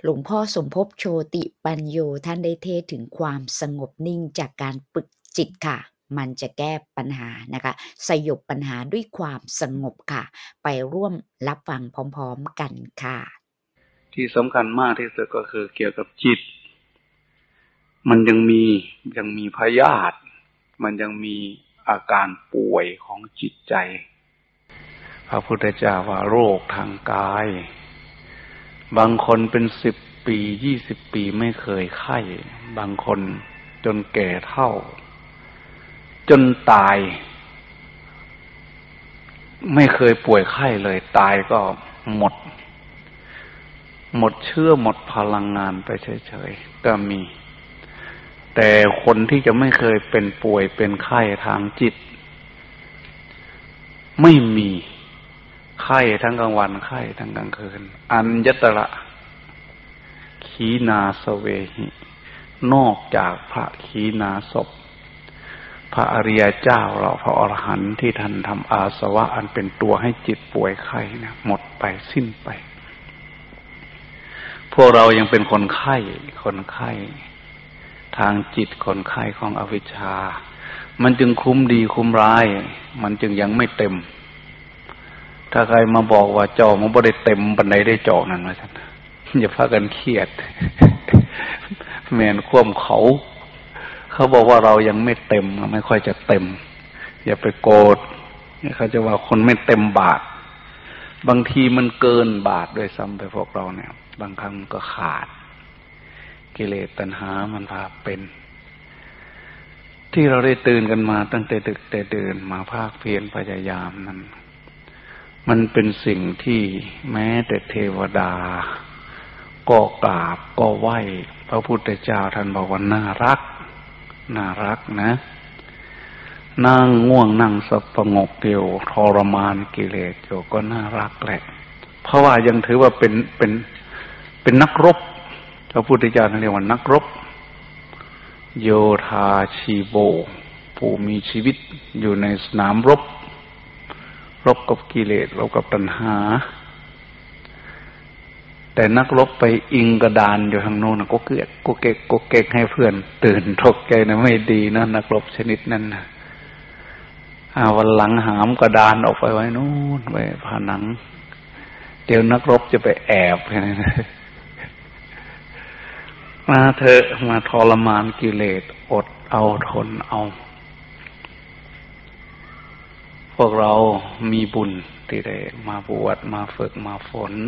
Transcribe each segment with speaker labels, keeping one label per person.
Speaker 1: หลวงพ่อสมภพโชติปัญโยท่านได้เทศน์ถึงความสงบนิ่งจากการฝึกจิตค่ะมันจะแก้ปัญหานะคะสยบปัญหาด้วยความสงบค่ะไปร่วมรับฟังพร้อมๆกันค่ะ
Speaker 2: ที่สำคัญมากที่สุดก็คือเกี่ยวกับจิตมันยังมีพยาธิมันยังมีอาการป่วยของจิตใจพระพุทธเจ้าว่าโรคทางกายบางคนเป็น10 ปี20 ปีไม่เคยไข้บางคนจนแก่เฒ่าจนตายไม่เคยป่วยไข้เลยตายก็หมดเชื้อหมดพลังงานไปเฉยๆก็มีแต่คนที่จะไม่เคยเป็นป่วยเป็นไข้ทางจิตไม่มีไข้ทั้งกลางวันไข้ทั้งกลางคืนอัญญตระขีนาสเวหินอกจากพระขีนาสพพระอริยเจ้าเราพระอรหันต์ที่ท่านทำอาสวะอันเป็นตัวให้จิตป่วยไข้นะหมดไปสิ้นไปพวกเรายังเป็นคนไข้ทางจิตคนไข้ของอวิชชามันจึงคุ้มดีคุ้มร้ายมันจึงยังไม่เต็มถ้าใครมาบอกว่าจอมันบ่ได้เต็มปานใดได้จอนั่นว่าซั่นอย่าพากันเครียดแม่นความเขาบอกว่าเรายังไม่เต็มไม่ค่อยจะเต็มอย่าไปโกรธเขาจะว่าคนไม่เต็มบาทบางทีมันเกินบาทด้วยซ้ำไปพวกเราเนี่ยบางครั้งก็ขาดกิเลสตัณหามันพาเป็นที่เราได้ตื่นกันมาตั้งแต่ดึกแต่เดินมาภาคเพียรพยายามนั้นมันเป็นสิ่งที่แม้แต่เทวดาก็กราบก็ไหว้พระพุทธเจ้าท่านบอกว่าน่ารักนะนั่งง่วงนั่งสงบเดียวทรมานกิเลสอยู่ก็น่ารักแหละเพราะว่ายังถือว่าเป็นนักรบพระพุทธเจ้าท่านเรียกว่านักรบโยธาชีโบผู้มีชีวิตอยู่ในสนามรบกับกิเลสรบกับตัณหาแต่นักรบไปอิงกระดานอยู่ทางโน้นก็เก๊กให้เพื่อนตื่นตกใจนะไม่ดีนะนักรบชนิดนั้นนะวันหลังหามกระดานออกไปไว้โน้นไว้ผนังเดี๋ยวนักรบจะไปแอบมาเถอะมาทรมานกิเลสอดเอาทนเอาพวกเรามีบุญที่ได้มาบวชมาฝึกมาฝน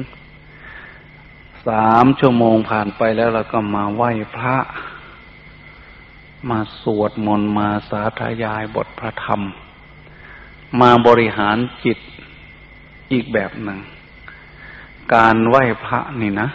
Speaker 2: 3 ชั่วโมงผ่านไปแล้วเราก็มาไหว้พระมาสวดมนต์มาสาธยายบทพระธรรมมาบริหารจิตอีกแบบหนึ่งการไหว้พระนี่นะ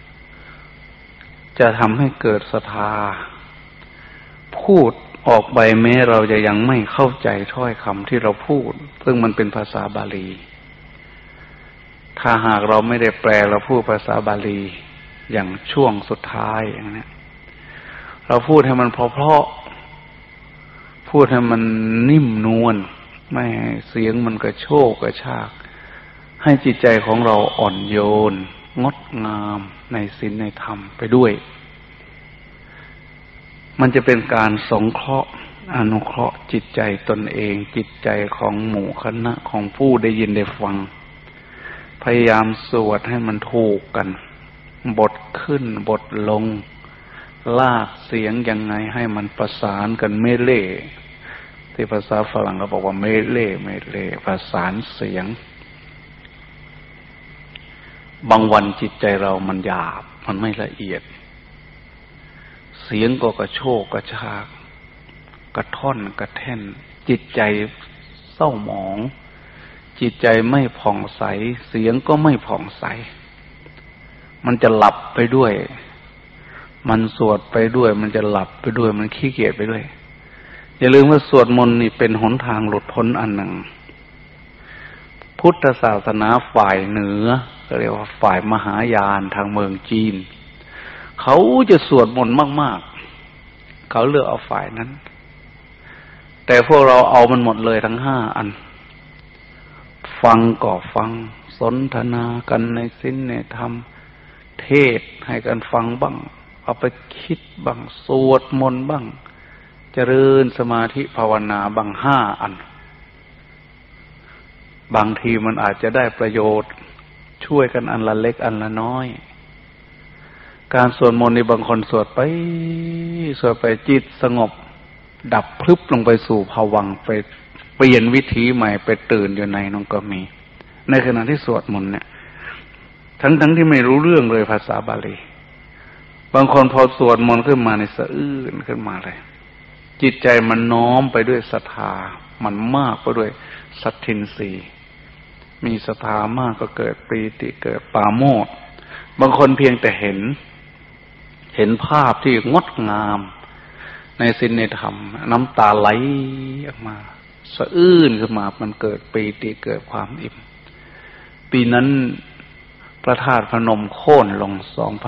Speaker 2: จะทำให้เกิดศรัทธาพูดออกไปแม้เราจะยังไม่เข้าใจถ้อยคำที่เราพูดซึ่งมันเป็นภาษาบาลีถ้าหากเราไม่ได้แปลเราพูดภาษาบาลีอย่างช่วงสุดท้ายอย่างนี้เราพูดให้มันเพราะพูดให้มันนิ่มนวลไม่ให้เสียงมันกระโชกกระชากให้จิตใจของเราอ่อนโยนงดงามในศีลในธรรมไปด้วยมันจะเป็นการสงเคราะห์อนุเคราะห์จิตใจตนเองจิตใจของหมู่คณะของผู้ได้ยินได้ฟังพยายามสวดให้มันถูกกันบทขึ้นบทลงลากเสียงยังไงให้มันประสานกันเมเล่ที่ภาษาฝรั่งเขาบอกว่าเมเล่ประสานเสียงบางวันจิตใจเรามันหยาบมันไม่ละเอียดเสียงก็กระโชกกระชากกระท่อนกระแท่นจิตใจเศร้าหมองจิตใจไม่ผ่องใสเสียงก็ไม่ผ่องใสมันจะหลับไปด้วยมันสวดไปด้วยมันจะหลับไปด้วยมันขี้เกียจไปด้วยอย่าลืมว่าสวดมนต์นี่เป็นหนทางหลุดพ้นอันหนึ่งพุทธศาสนาฝ่ายเหนือเรียกว่าฝ่ายมหายานทางเมืองจีนเขาจะสวดมนต์มากๆเขาเลือกเอาฝ่ายนั้นแต่พวกเราเอามันหมดเลยทั้ง5 อันฟังก็ฟังสนทนากันในศีลในธรรมเทศให้กันฟังบ้างเอาไปคิดบ้างสวดมนต์บ้างเจริญสมาธิภาวนาบ้าง5 อันบางทีมันอาจจะได้ประโยชน์ช่วยกันอันละเล็กอันละน้อยการสวดมนต์ในบางคนสวดไปจิตสงบดับพลึบลงไปสู่ภวังค์ไปเปลี่ยนวิถีใหม่ไปตื่นอยู่ในนั้นก็มีในขณะที่สวดมนต์เนี่ยทั้งที่ไม่รู้เรื่องเลยภาษาบาลีบางคนพอสวดมนต์ขึ้นมาในสะอื้นขึ้นมาเลยจิตใจมันน้อมไปด้วยศรัทธามันมากไปด้วยสัททินรีมีศรัทธามากก็เกิดปีติเกิดปราโมทย์บางคนเพียงแต่เห็นภาพที่งดงามในศีลในธรรมน้ำตาไหลออกมาสะอื้นขึ้นมามันเกิดปีติเกิดความอิ่มปีนั้นพระธาตุพนมโค่นลง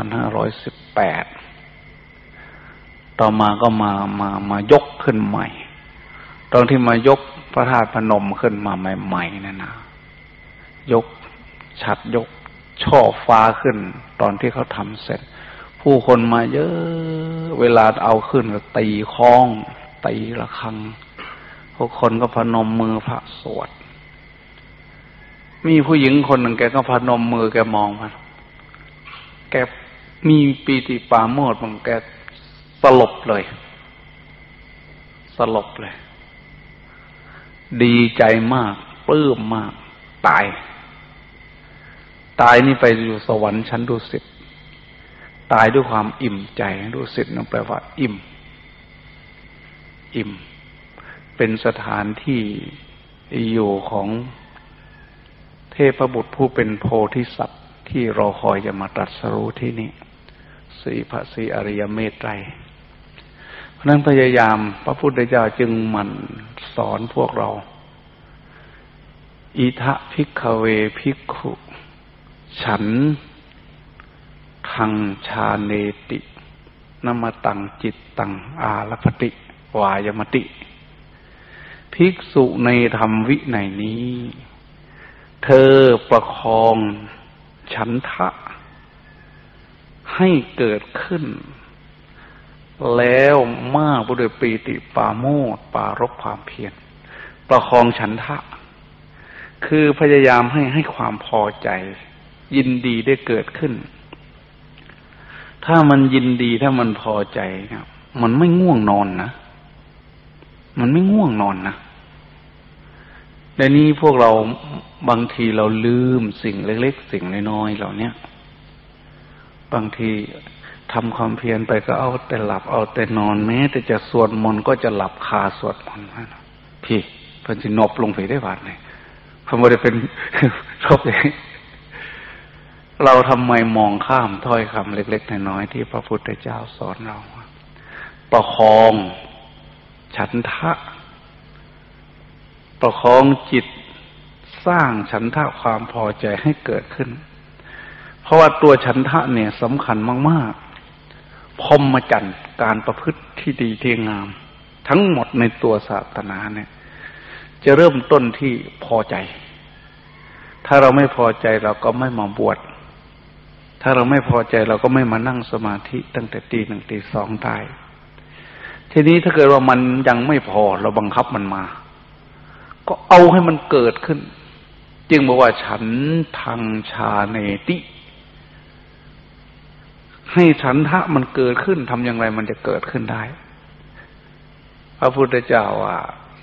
Speaker 2: 2518ต่อมาก็มายกขึ้นใหม่ตอนที่มายกพระธาตุพนมขึ้นมาใหม่ๆนั่นนะยกฉัตรยกช่อฟ้าขึ้นตอนที่เขาทำเสร็จผู้คนมาเยอะเวลาเอาขึ้นก็ตีค้องตีระฆังทุกคนก็พนมมือพระสวดมีผู้หญิงคนหนึ่งแกก็พนมมือแกมองมันแกมีปีติปราโมทย์มันแกสลบเลยดีใจมากปลื้มมากตายนี่ไปอยู่สวรรค์ชั้นดุสิตตายด้วยความอิ่มใจดุสิตนั่นแปลว่าอิ่มเป็นสถานที่อยู่ของเทพบุตรผู้เป็นโพธิสัตว์ที่รอคอยจะมาตรัสรู้ที่นี่พระศรีอริยเมตไตรเพราะนั้นพยายามพระพุทธเจ้าจึงหมั่นสอนพวกเราอิทะภิกขเวภิกขุฉันทังชาเนตินมตังจิตตังอาลภติวายมติภิกษุในธรรมวินัยนี้เธอประคองฉันทะให้เกิดขึ้นแล้วมากไปด้วยปีติปราโมทย์ปรารภความเพียรประคองฉันทะคือพยายามให้ความพอใจยินดีได้เกิดขึ้นถ้ามันยินดีถ้ามันพอใจนะมันไม่ง่วงนอนนะแต่นี้พวกเราบางทีเราลืมสิ่งเล็กๆสิ่งน้อยๆเหล่านี้บางทีทำความเพียรไปก็เอาแต่หลับเอาแต่นอนแม้แต่จะสวดมนต์ก็จะหลับคาสวดมนต์พี่เพิ่นสินบลงไปได้บาดนี่เพิ่นบ่ได้เป็นชอบอย่างนี้เราทำไมมองข้ามถ้อยคำเล็กๆน้อยๆที่พระพุทธเจ้าสอนเราประคองฉันทะประคองจิตสร้างฉันทะความพอใจให้เกิดขึ้นเพราะว่าตัวฉันทะเนี่ยสำคัญมากๆพรหมจรรย์การประพฤติที่ดีที่งามทั้งหมดในตัวศาสนาเนี่ยจะเริ่มต้นที่พอใจถ้าเราไม่พอใจเราก็ไม่มาบวชถ้าเราไม่พอใจเราก็ไม่มานั่งสมาธิตั้งแต่ตี 1 ตี 2ตายทีนี้ถ้าเกิดว่ามันยังไม่พอเราบังคับมันมาก็เอาให้มันเกิดขึ้นจึงบอกว่าฉันทังชาเนติให้ฉันทะมันเกิดขึ้นทำอย่างไรมันจะเกิดขึ้นได้พระพุทธเจ้าว่า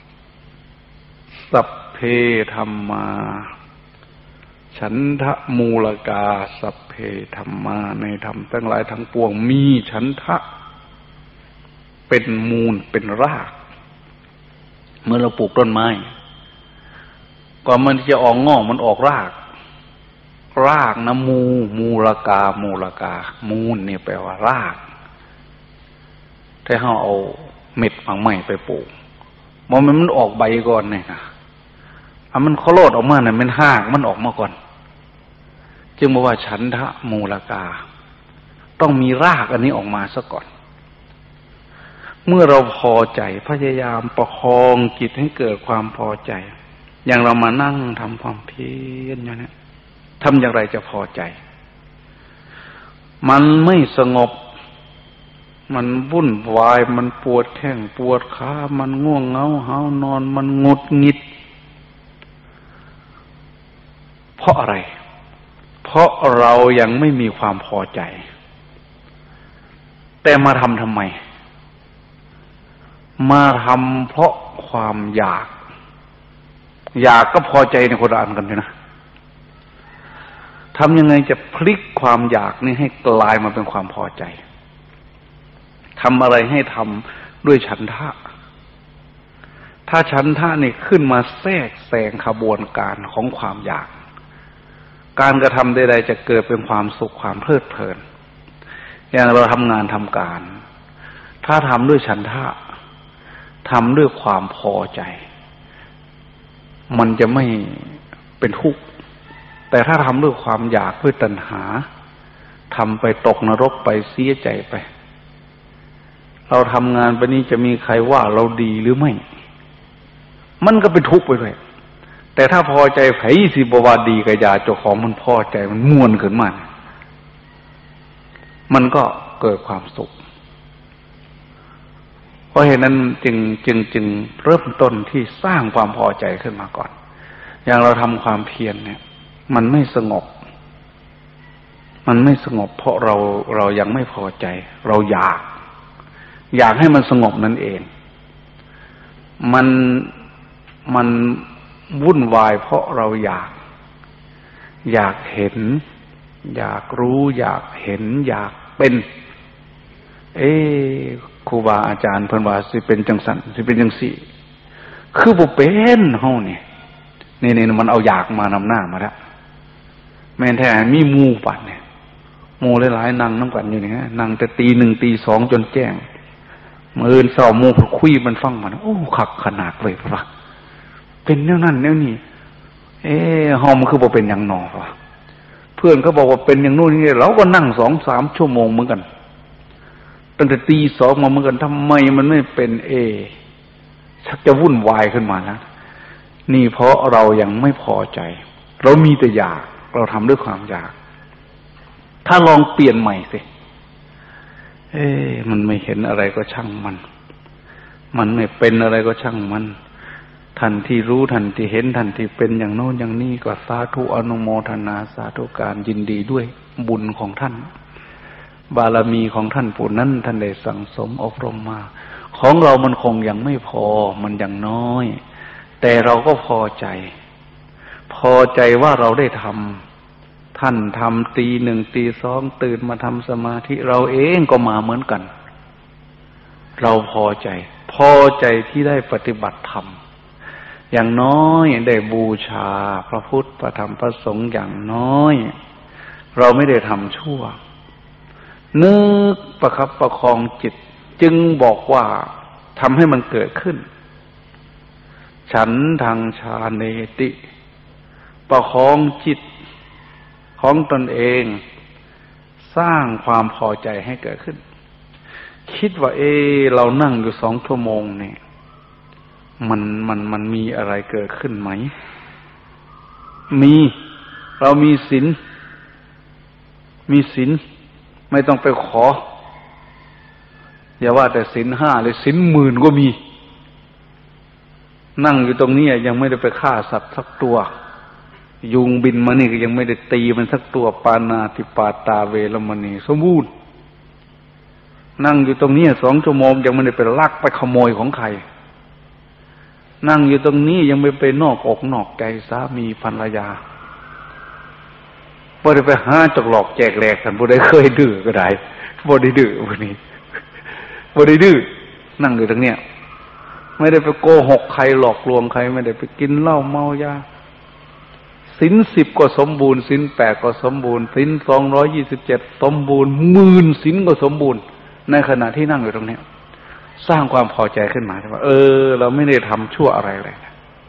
Speaker 2: สัพเพธัมมาฉันทะมูลกาสัพเพธัมมาในธรรมทั้งหลายทั้งปวงมีฉันทะเป็นมูลเป็นรากเมื่อเราปลูกต้นไม้ก่อนมันจะออกงอกมันออกรากนะมูลกามูลเนี่ยแปลว่ารากถ้าเราเอาเม็ดฝังใหม่ไปปลูกมันออกใบก่อนเนี่ยนะมันโคโลดออกมาเนี่ยมันหากมันออกมาก่อนจึงบอกว่าฉันทะมูลกาต้องมีรากอันนี้ออกมาซะก่อนเมื่อเราพอใจพยายามประคองจิตให้เกิดความพอใจอย่างเรามานั่งทำความเพียรอย่างนี้ทำอย่างไรจะพอใจมันไม่สงบมันวุ่นวายมันปวดแข้งปวดขามันง่วงเหงาหาวนอนมันหงุดหงิดเพราะอะไรเพราะเรายังไม่มีความพอใจแต่มาทำไมมาทำเพราะความอยากก็พอใจในคนละอันกันเลยนะทำยังไงจะพลิกความอยากนี่ให้กลายมาเป็นความพอใจทำอะไรให้ทำด้วยฉันทะถ้าฉันทะนี่ขึ้นมาแทรกแซงขบวนการของความอยากการกระทำใดๆจะเกิดเป็นความสุขความเพลิดเพลินอย่างเราทำงานทำการถ้าทำด้วยฉันทะทำด้วยความพอใจมันจะไม่เป็นทุกข์แต่ถ้าทำด้วยความอยากด้วยตัณหาทำไปตกนรกไปเสียใจไปเราทำงานไปนี้จะมีใครว่าเราดีหรือไม่มันก็เป็นทุกข์ไปด้วยแต่ถ้าพอใจไผสิบว่าดีกับยาเจ้าของมันพอใจมันม่วนขึ้นมามันก็เกิดความสุขเพราะเหตุนั้นจึงเริ่มต้นที่สร้างความพอใจขึ้นมาก่อนอย่างเราทำความเพียรเนี่ยมันไม่สงบเพราะเรายังไม่พอใจเราอยากให้มันสงบนั่นเองมันวุ่นวายเพราะเราอยากเห็นอยากรู้อยากเห็นอยากเป็นครูบาอาจารย์เพิ่นว่าสิเป็นจังซั่นสิเป็นจังซี่คือบ่เป็นเฮานี่มันเอาอยากมานำหน้ามาแล้วแม่นแท้มีหมู่ปัดเนี่ยหมู่หลายๆนั่งนำกันอยู่นี่ฮะนั่งแต่ตี 1 ตี 2จนแจ้งมื้ออื่นเช้าหมู่คุยมันฟังมันโอ้คักขนาดเลยว่าเป็นแนวนั้นแนวนี้เฮามันคือบ่เป็นหยังหนอวะเพื่อนเขาบอกว่าเป็นอย่างนู้นนี่เราก็นั่ง 2-3 ชั่วโมงเหมือนกันตั้งแต่ตี 2มาเหมือนกันทำไมมันไม่เป็นชักจะวุ่นวายขึ้นมาแล้วนี่เพราะเรายังไม่พอใจเรามีแต่อยากเราทำด้วยความอยากถ้าลองเปลี่ยนใหม่สิมันไม่เห็นอะไรก็ช่างมันไม่เป็นอะไรก็ช่างมันท่านที่รู้ท่านที่เห็นท่านที่เป็นอย่างโน้นอย่างนี้ก็สาธุอนุโมทนาสาธุการยินดีด้วยบุญของท่านบารมีของท่านผู้นั้นท่านได้สั่งสมอบรมมาของเรามันคงยังไม่พอมันยังน้อยแต่เราก็พอใจว่าเราได้ทำท่านทำตี 1 ตี 2ตื่นมาทำสมาธิเราเองก็มาเหมือนกันเราพอใจที่ได้ปฏิบัติธรรมอย่างน้อยได้บูชาพระพุทธพระธรรมพระสงฆ์อย่างน้อยเราไม่ได้ทำชั่วนึกประคับประคองจิตจึงบอกว่าทำให้มันเกิดขึ้นฉันทางชาเนติประคองจิตของตนเองสร้างความพอใจให้เกิดขึ้นคิดว่าเรานั่งอยู่2 ชั่วโมงเนี่ยมันมีอะไรเกิดขึ้นไหมเรามีศีลไม่ต้องไปขออย่าว่าแต่ศีล 5เลยศีล 10,000ก็มีนั่งอยู่ตรงนี้ยังไม่ได้ไปฆ่าสัตว์สักตัวยุงบินมานี่ก็ยังไม่ได้ตีมันสักตัวปานาติปาตาเวรมณีสมบูรณ์นั่งอยู่ตรงนี้2 ชั่วโมงยังไม่ได้ไปลักไปขโมยของใครนั่งอยู่ตรงนี้ยังไม่ไปนอกอกนอกใจสามีภรรยาบ่ได้ไปหาจกหลอกแจกแหลกกันบ่ได้เคยดื้อก็ได้บ่ได้ดื้อพวกนี้บ่ได้ดื้อนั่งอยู่ตรงเนี้ยไม่ได้ไปโกหกใครหลอกลวงใครไม่ได้ไปกินเหล้าเมายาศีล 10ก็สมบูรณ์ศีล 8ก็สมบูรณ์ศีล 227สมบูรณ์หมื่นศีลก็สมบูรณ์ในขณะที่นั่งอยู่ตรงเนี้ยสร้างความพอใจขึ้นมาว่าเราไม่ได้ทำชั่วอะไรเลย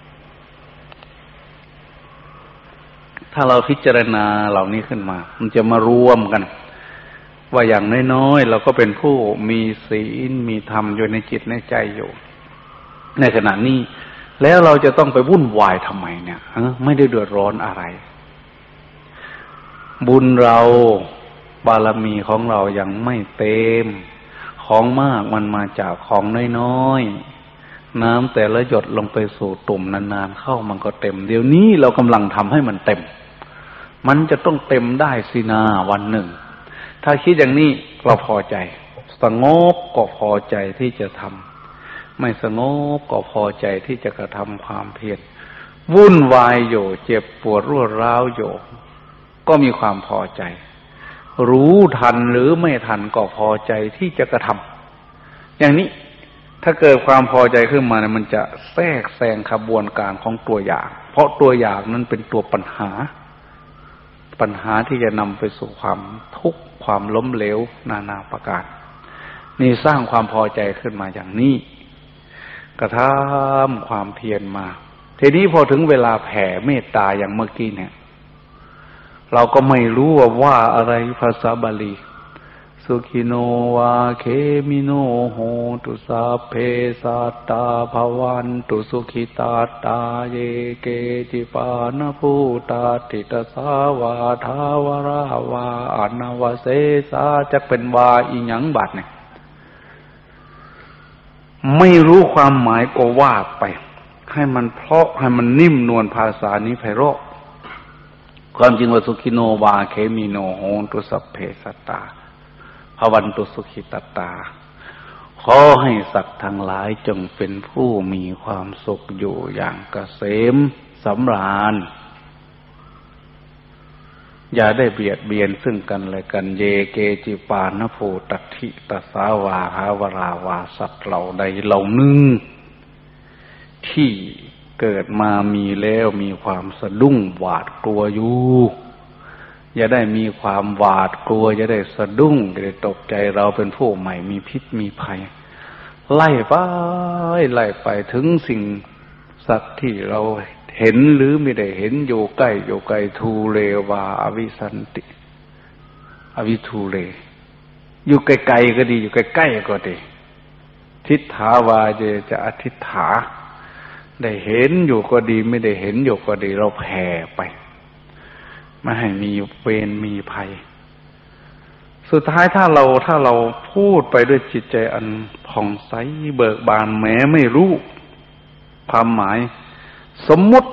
Speaker 2: ถ้าเราพิจารณาเหล่านี้ขึ้นมามันจะมารวมกันว่าอย่างน้อยๆเราก็เป็นผู้มีศีลมีธรรมอยู่ในจิตในใจอยู่ในขณะนี้แล้วเราจะต้องไปวุ่นวายทำไมเนี่ยไม่ได้เดือดร้อนอะไรบุญเราบารมีของเรายังไม่เต็มของมากมันมาจากของน้อยๆน้ำแต่ละหยดลงไปสู่ตุ่มนานๆเข้ามันก็เต็มเดี๋ยวนี้เรากำลังทำให้มันเต็มมันจะต้องเต็มได้สินาวันหนึ่งถ้าคิดอย่างนี้เราพอใจสงบก็พอใจที่จะทำไม่สงบก็พอใจที่จะกระทำความเพียรวุ่นวายอยู่เจ็บปวดรวดร้าวอยู่ก็มีความพอใจรู้ทันหรือไม่ทันก็พอใจที่จะกระทำอย่างนี้ถ้าเกิดความพอใจขึ้นมาเนี่ยมันจะแทรกแซงขบวนการของตัวอย่างเพราะตัวอย่างนั้นเป็นตัวปัญหาที่จะนำไปสู่ความทุกข์ความล้มเหลวนานาประการนี่สร้างความพอใจขึ้นมาอย่างนี้กระทำความเพียรมาทีนี้พอถึงเวลาแผ่เมตตาอย่างเมื่อกี้เนี่ยเราก็ไม่รู้ว่าอะไรภาษาบาลีสุขิโนวาเคมิโนโหตุสัพเพสัตตาภวันตุสุขิตาตาเยเกจิปานภูตาติตสาวาทาวราวาอนาวเสสาจักเป็นวาอีหยังบัดเนี่ยไม่รู้ความหมายก็ว่าไปให้มันเพราะให้มันนิ่มนวลภาษานี้ไพเราะความจริงว่าสุขิโนวาเคมิโนโหตุสัพเพสัตตาภวันตุสุขิตตาขอให้สัตว์ทั้งหลายจงเป็นผู้มีความสุขอยู่อย่างเกษมสำราญอย่าได้เบียดเบียนซึ่งกันและกันเยเกจิปานภูตัทธิตสาวาหาวราวาสัตว์เหล่าใดเหล่าหนึ่งที่เกิดมามีแล้วมีความสะดุ้งหวาดกลัวอยู่อย่าได้มีความหวาดกลัวอย่าได้สะดุ้งอย่าได้ตกใจเราเป็นผู้ใหม่มีพิษมีภัยไล่ไปถึงสิ่งสัตว์ที่เราเห็นหรือไม่ได้เห็นอยู่ใกล้ทูเรวาอวิสันติอวิทูเรอยู่ไกลๆก็ดีอยู่ใกล้ๆก็ดีทิฏฐาวาเจจะอทิฏฐาได้เห็นอยู่ก็ดีไม่ได้เห็นอยู่ก็ดีเราแผ่ไปไม่ให้มีเวรมีภัยสุดท้ายถ้าเราพูดไปด้วยจิตใจอันผ่องใสเบิกบานแม้ไม่รู้ความหมายสมมุติ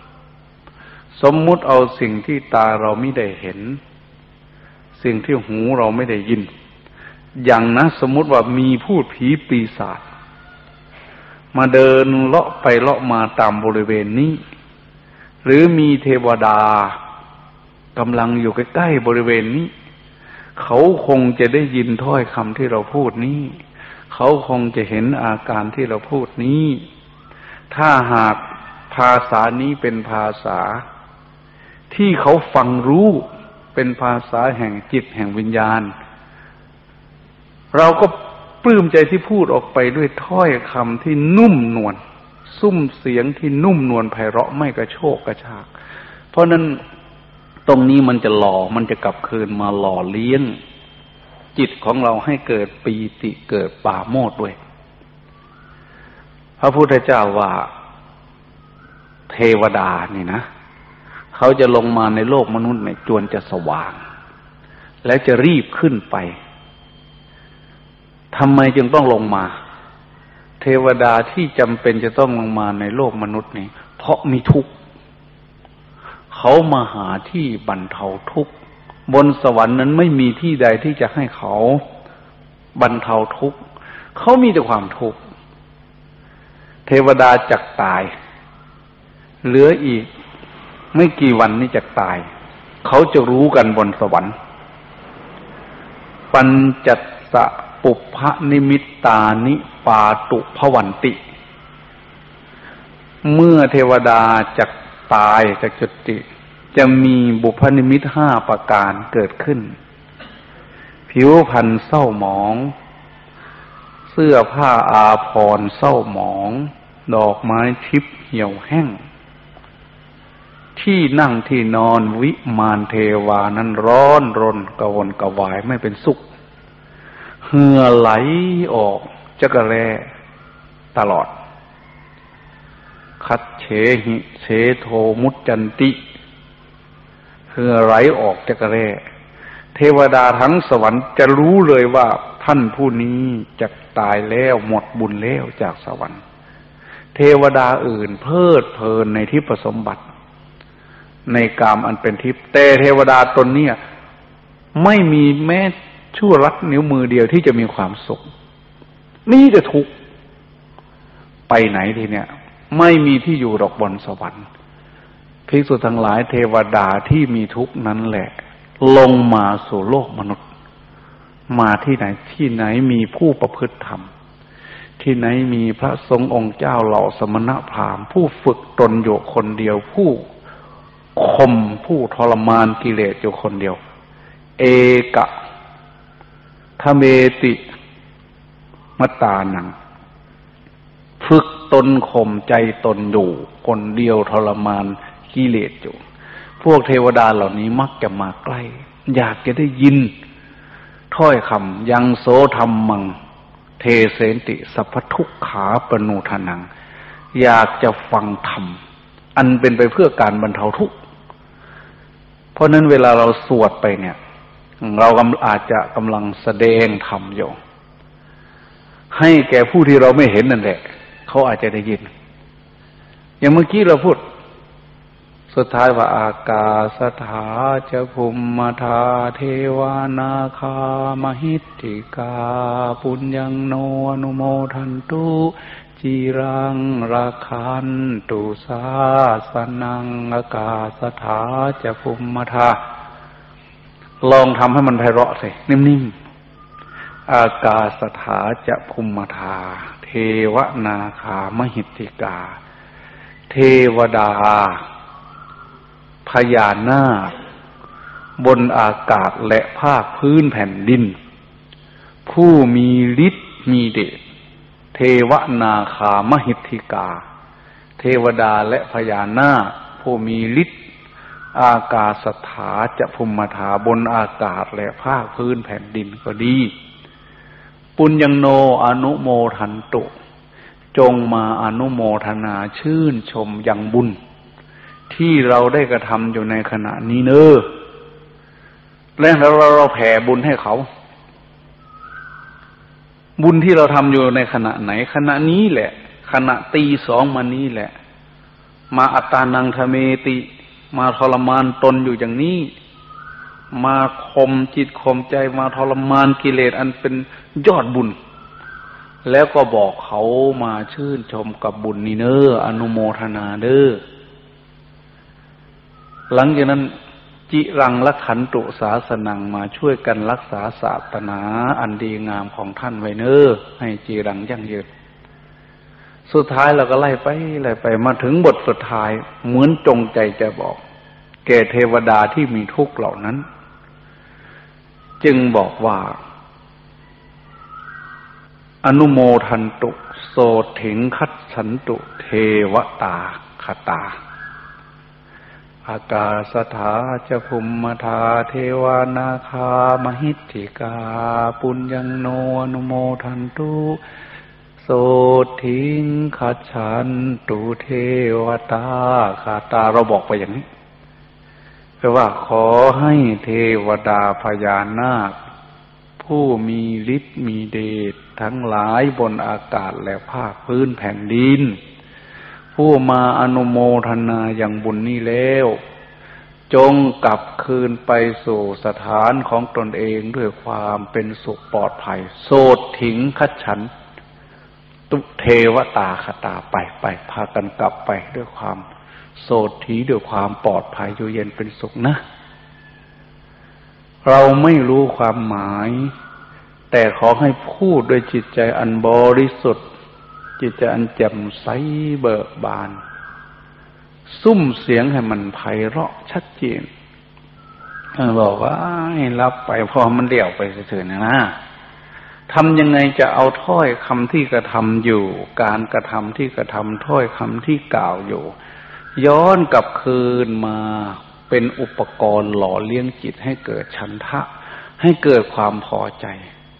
Speaker 2: เอาสิ่งที่ตาเราไม่ได้เห็นสิ่งที่หูเราไม่ได้ยินอย่างนะสมมุติว่ามีพูดผีปีศาจมาเดินเลาะไปเลาะมาตามบริเวณนี้หรือมีเทวดากำลังอยู่ใกล้ๆบริเวณนี้เขาคงจะได้ยินถ้อยคำที่เราพูดนี้เขาคงจะเห็นอาการที่เราพูดนี้ถ้าหากภาษานี้เป็นภาษาที่เขาฟังรู้เป็นภาษาแห่งจิตแห่งวิญญาณเราก็ปลื้มใจที่พูดออกไปด้วยถ้อยคำที่นุ่มนวลซุ้มเสียงที่นุ่มนวลไพเราะไม่กระโชกกระชากเพราะนั้นตรงนี้มันจะกลับคืนมาหล่อเลี้ยงจิตของเราให้เกิดปีติเกิดปราโมทย์ด้วยพระพุทธเจ้าว่าเทวดานี่นะเขาจะลงมาในโลกมนุษย์เนี่ยจวนจะสว่างและจะรีบขึ้นไปทำไมจึงต้องลงมาเทวดาที่จำเป็นจะต้องลงมาในโลกมนุษย์นี่เพราะมีทุกข์เขามาหาที่บรรเทาทุกข์บนสวรรค์นั้นไม่มีที่ใดที่จะให้เขาบรรเทาทุกข์เขามีแต่ความทุกข์เทวดาจักตายเหลืออีกไม่กี่วันนี้จักตายเขาจะรู้กันบนสวรรค์ปัญจัสสะปุพพนิมิตตานิปาตุภวันติเมื่อเทวดาจักตายจักจุติจะมีบุพนิมิต5ประการเกิดขึ้นผิวพรรณเศร้าหมองเสื้อผ้าอาภรณ์เศร้าหมองดอกไม้ทิพย์เหี่ยวแห้งที่นั่งที่นอนวิมานเทวานั้นร้อนรนกระวนกระวายไม่เป็นสุขเหงื่อไหลออกจักแร้ตลอดคัดเฉหิเฉโทมุจจันติเหงื่อไหลออกจักแร้เทวดาทั้งสวรรค์จะรู้เลยว่าท่านผู้นี้จะตายแล้วหมดบุญแล้วจากสวรรค์เทวดาอื่นเพลิดเพลินในทิพย์สมบัติในกามอันเป็นทิพย์แต่เทวดาตนเนี้ยไม่มีแม้ชั่วลัดนิ้วมือเดียวที่จะมีความสุขนี่จะทุกข์ไปไหนทีเนี้ยไม่มีที่อยู่ดอกบนสวรรค์ภิกษุทั้งหลายเทวดาที่มีทุกข์นั้นแหละลงมาสู่โลกมนุษย์มาที่ไหนที่ไหนมีผู้ประพฤติธรรมที่ไหนมีพระสงฆ์องค์เจ้าเหล่าสมณพราหมณ์ผู้ฝึกตนอยู่คนเดียวผู้ข่มผู้ทรมานกิเลสอยู่คนเดียวเอกะทะเมติมตานังฝึกตนข่มใจตนอยู่คนเดียวทรมานกิเลสอยู่พวกเทวดาเหล่านี้มักจะมาใกล้อยากจะได้ยินถ้อยคำยังโสธรรมังเทเสนติสัพพทุกขาปนูทานังอยากจะฟังธรรมอันเป็นไปเพื่อการบรรเทาทุกข์เพราะนั้นเวลาเราสวดไปเนี่ยเราอาจจะกำลังแสดงธรรมอยู่ให้แก่ผู้ที่เราไม่เห็นนั่นแหละเขาอาจจะได้ยินอย่างเมื่อกี้เราพูดสุดท้ายว่าอากาสถาจะภูมิธาเทวานาคามหิทธิกาปุญญังโนอนุโมทันตุจิรังราคันตุสาสนังอากาสถาจะภูมิธาลองทำให้มันไพเราะสินิ่มๆอากาสถาจะภูมิธาเทวนาคามหิทธิกาเทวดาพญานาคบนอากาศและภาคพื้นแผ่นดินผู้มีฤทธิ์มีเดชเทวนาคามหิทธิกาเทวดาและพญานาคผู้มีฤทธิ์อากาสถาจะภูมิธาบนอากาศและภาคพื้นแผ่นดินก็ดีปุญญังโนอนุโมทันตุจงมาอนุโมทนาชื่นชมยังบุญที่เราได้กระทำอยู่ในขณะนี้เนอะแล้วเราแผ่บุญให้เขาบุญที่เราทำอยู่ในขณะไหนขณะนี้แหละขณะตีสองมานี้แหละมาอัตตานังทะเมติมาทรมานตนอยู่อย่างนี้มาข่มจิตข่มใจมาทรมานกิเลสอันเป็นยอดบุญแล้วก็บอกเขามาชื่นชมกับบุญนี้เนอะอนุโมทนาเด้อหลังจากนั้นจิรังลักขันตุศาสนังมาช่วยกันรักษาศาสนาอันดีงามของท่านไว้เนอะให้จิรังยั่งยืนสุดท้ายเราก็ไล่ไปมาถึงบทสุดท้ายเหมือนจงใจจะบอกแก่เทวดาที่มีทุกข์เหล่านั้นจึงบอกว่าอนุโมทันตุโสถิงคัจฉันตุเทวตาคตาอากาสถาจะภูมิธาเทวานาคามหิทธิกาปุญญังโนอนุโมทันตุโสถิงคัจฉันตุเทวตาคตาเราบอกไปอย่างนี้แปลว่าขอให้เทวดาพญานาคผู้มีฤทธิ์มีเดชทั้งหลายบนอากาศและภาคพื้นแผ่นดินผู้มาอนุโมทนาอย่างบุญนี้แล้วจงกลับคืนไปสู่สถานของตนเองด้วยความเป็นสุขปลอดภัยโสถิงคัจฉันตุเทวตาคตาไปพากันกลับไปด้วยความโสถีด้วยความปลอดภัยอยู่เย็นเป็นสุขนะเราไม่รู้ความหมายแต่ขอให้พูดด้วยจิตใจอันบริสุทธิ์จิตใจอันแจ่มใสเบิกบานซุ้มเสียงให้มันไพเราะชัดเจนบอกว่าให้รับไปพอมันเดี่ยวไปเฉยๆนะทำยังไงจะเอาถ้อยคำที่กระทำอยู่การกระทำที่กระทำถ้อยคำที่กล่าวอยู่ย้อนกลับคืนมาเป็นอุปกรณ์หล่อเลี้ยงจิตให้เกิดฉันทะให้เกิดความพอใจ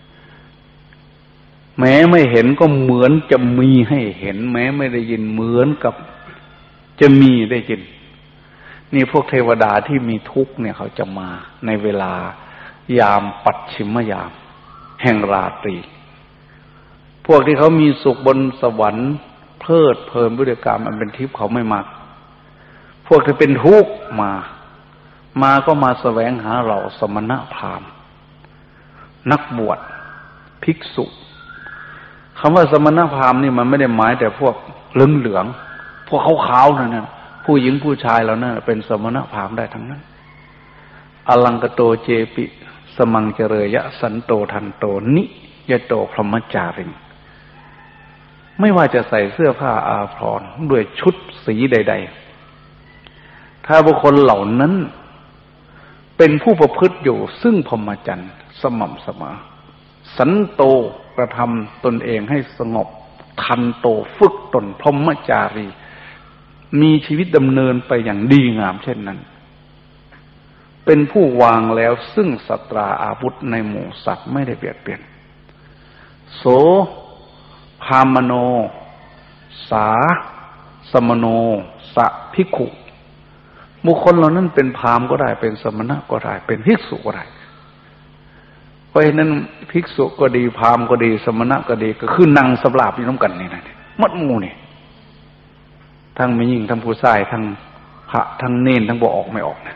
Speaker 2: แม้ไม่เห็นก็เหมือนจะมีให้เห็นแม้ไม่ได้ยินเหมือนกับจะมีได้ยินนี่พวกเทวดาที่มีทุกข์เนี่ยเขาจะมาในเวลายามปัจฉิมยามแห่งราตรีพวกที่เขามีสุขบนสวรรค์เพลิดเพลินด้วยกามอันเป็นทิพย์เขาไม่มักพวกที่เป็นทุกข์มาก็มาแสวงหาเราสมณพราหมณ์นักบวชภิกษุคำว่าสมณพราหมณ์นี่มันไม่ได้หมายแต่พวกเหลืองๆพวกขาวๆนั่นน่ะผู้หญิงผู้ชายเหล่านั้นเป็นสมณพราหมณ์ได้ทั้งนั้นอลังกโตเจปิสมังเจเรยะสันโตทันโตนิยโตพรหมจาริงไม่ว่าจะใส่เสื้อผ้าอาภรณ์ด้วยชุดสีใดๆถ้าบุคคลเหล่านั้นเป็นผู้ประพฤติอยู่ซึ่งพรหมจรรย์สม่ำเสมอสันโตกระทำตนเองให้สงบทันโตฝึกตนพรหมจารีมีชีวิตดำเนินไปอย่างดีงามเช่นนั้นเป็นผู้วางแล้วซึ่งสัตราอาวุธในหมู่สัตว์ไม่ได้เบียดเบียนโสพามโนสาสมโนสะภิกขุบุคคลเหล่านั้นเป็นพราหมณ์ก็ได้เป็นสมณะก็ได้เป็นภิกษุก็ได้เพราะฉะนั้นภิกษุก็ดีพราหมณ์ก็ดีสมณะก็ดีก็คือนั่งสำราบอยู่น้ำกันนี่นะมัดหมู่นี่ทั้งไม่ยิ่งทั้งผู้ชายทั้งพระทั้งเนรทั้งบ่ออกไม่ออกนะ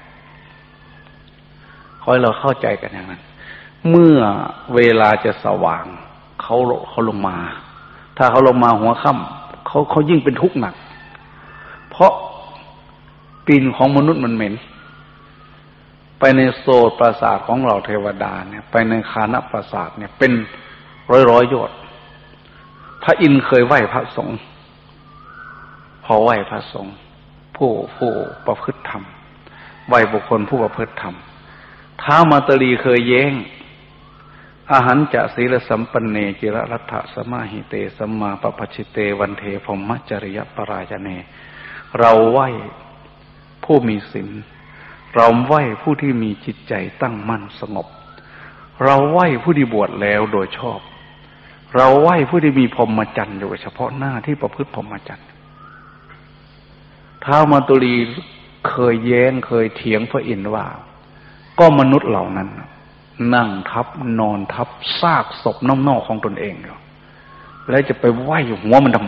Speaker 2: ขอให้เราเข้าใจกันอย่างนั้นเมื่อเวลาจะสว่างเขาลงมาถ้าเขาลงมาหัวค่ำเขายิ่งเป็นทุกข์หนักเพราะกลิ่นของมนุษย์มันเหม็นไปในโสตประสาทของเราเทวดาเนี่ยไปในคานประสาทเนี่ยเป็นร้อยโยชน์พระอินทร์เคยไหว้พระสงฆ์พอไหว้พระสงฆ์ผู้ประพฤติธรรมไหว้บุคคลผู้ประพฤติธรรมท้าวมาตรีเคยแย้งอาหันจะศีลสัมปันเนจิรรัตถสมาหิเตสัมมาปปัชชิเตวันเทพรหมจริยปรายเนเราไหว้ผู้มีศีลเราไหว้ผู้ที่มีจิตใจตั้งมั่นสงบเราไหว้ผู้ที่บวชแล้วโดยชอบเราไหว้ผู้ที่มีพรหมจรรย์อยู่เฉพาะหน้าที่ประพฤติพรหมจรรย์ท้าวมาตุลีเคยแย้งเคยเถียงพระอินทร์ว่าก็มนุษย์เหล่านั้นนั่งทับนอนทับซากศพน้อมๆของตนเองอยู่แล้วจะไปไหว้หัวมันทำไม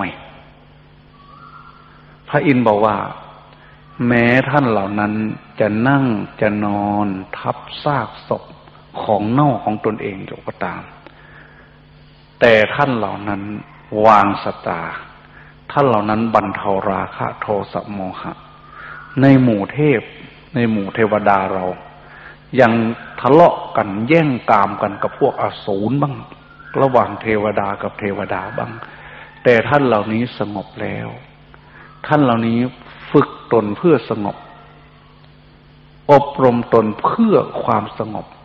Speaker 2: พระอินทร์บอกว่าแม้ท่านเหล่านั้นจะนั่งจะนอนทับซากศพของเน่าของตนเองอยู่ก็ตามแต่ท่านเหล่านั้นวางสตาท่านเหล่านั้นบรรเทาราคะโทสะโมหะในหมู่เทพในหมู่เทวดาเรายังทะเลาะกันแย่งกามกันกับพวกอสูรบ้างระหว่างเทวดากับเทวดาบ้างแต่ท่านเหล่านี้สงบแล้วท่านเหล่านี้ฝึกตนเพื่อสงบอบรมตนเพื่อความสงบ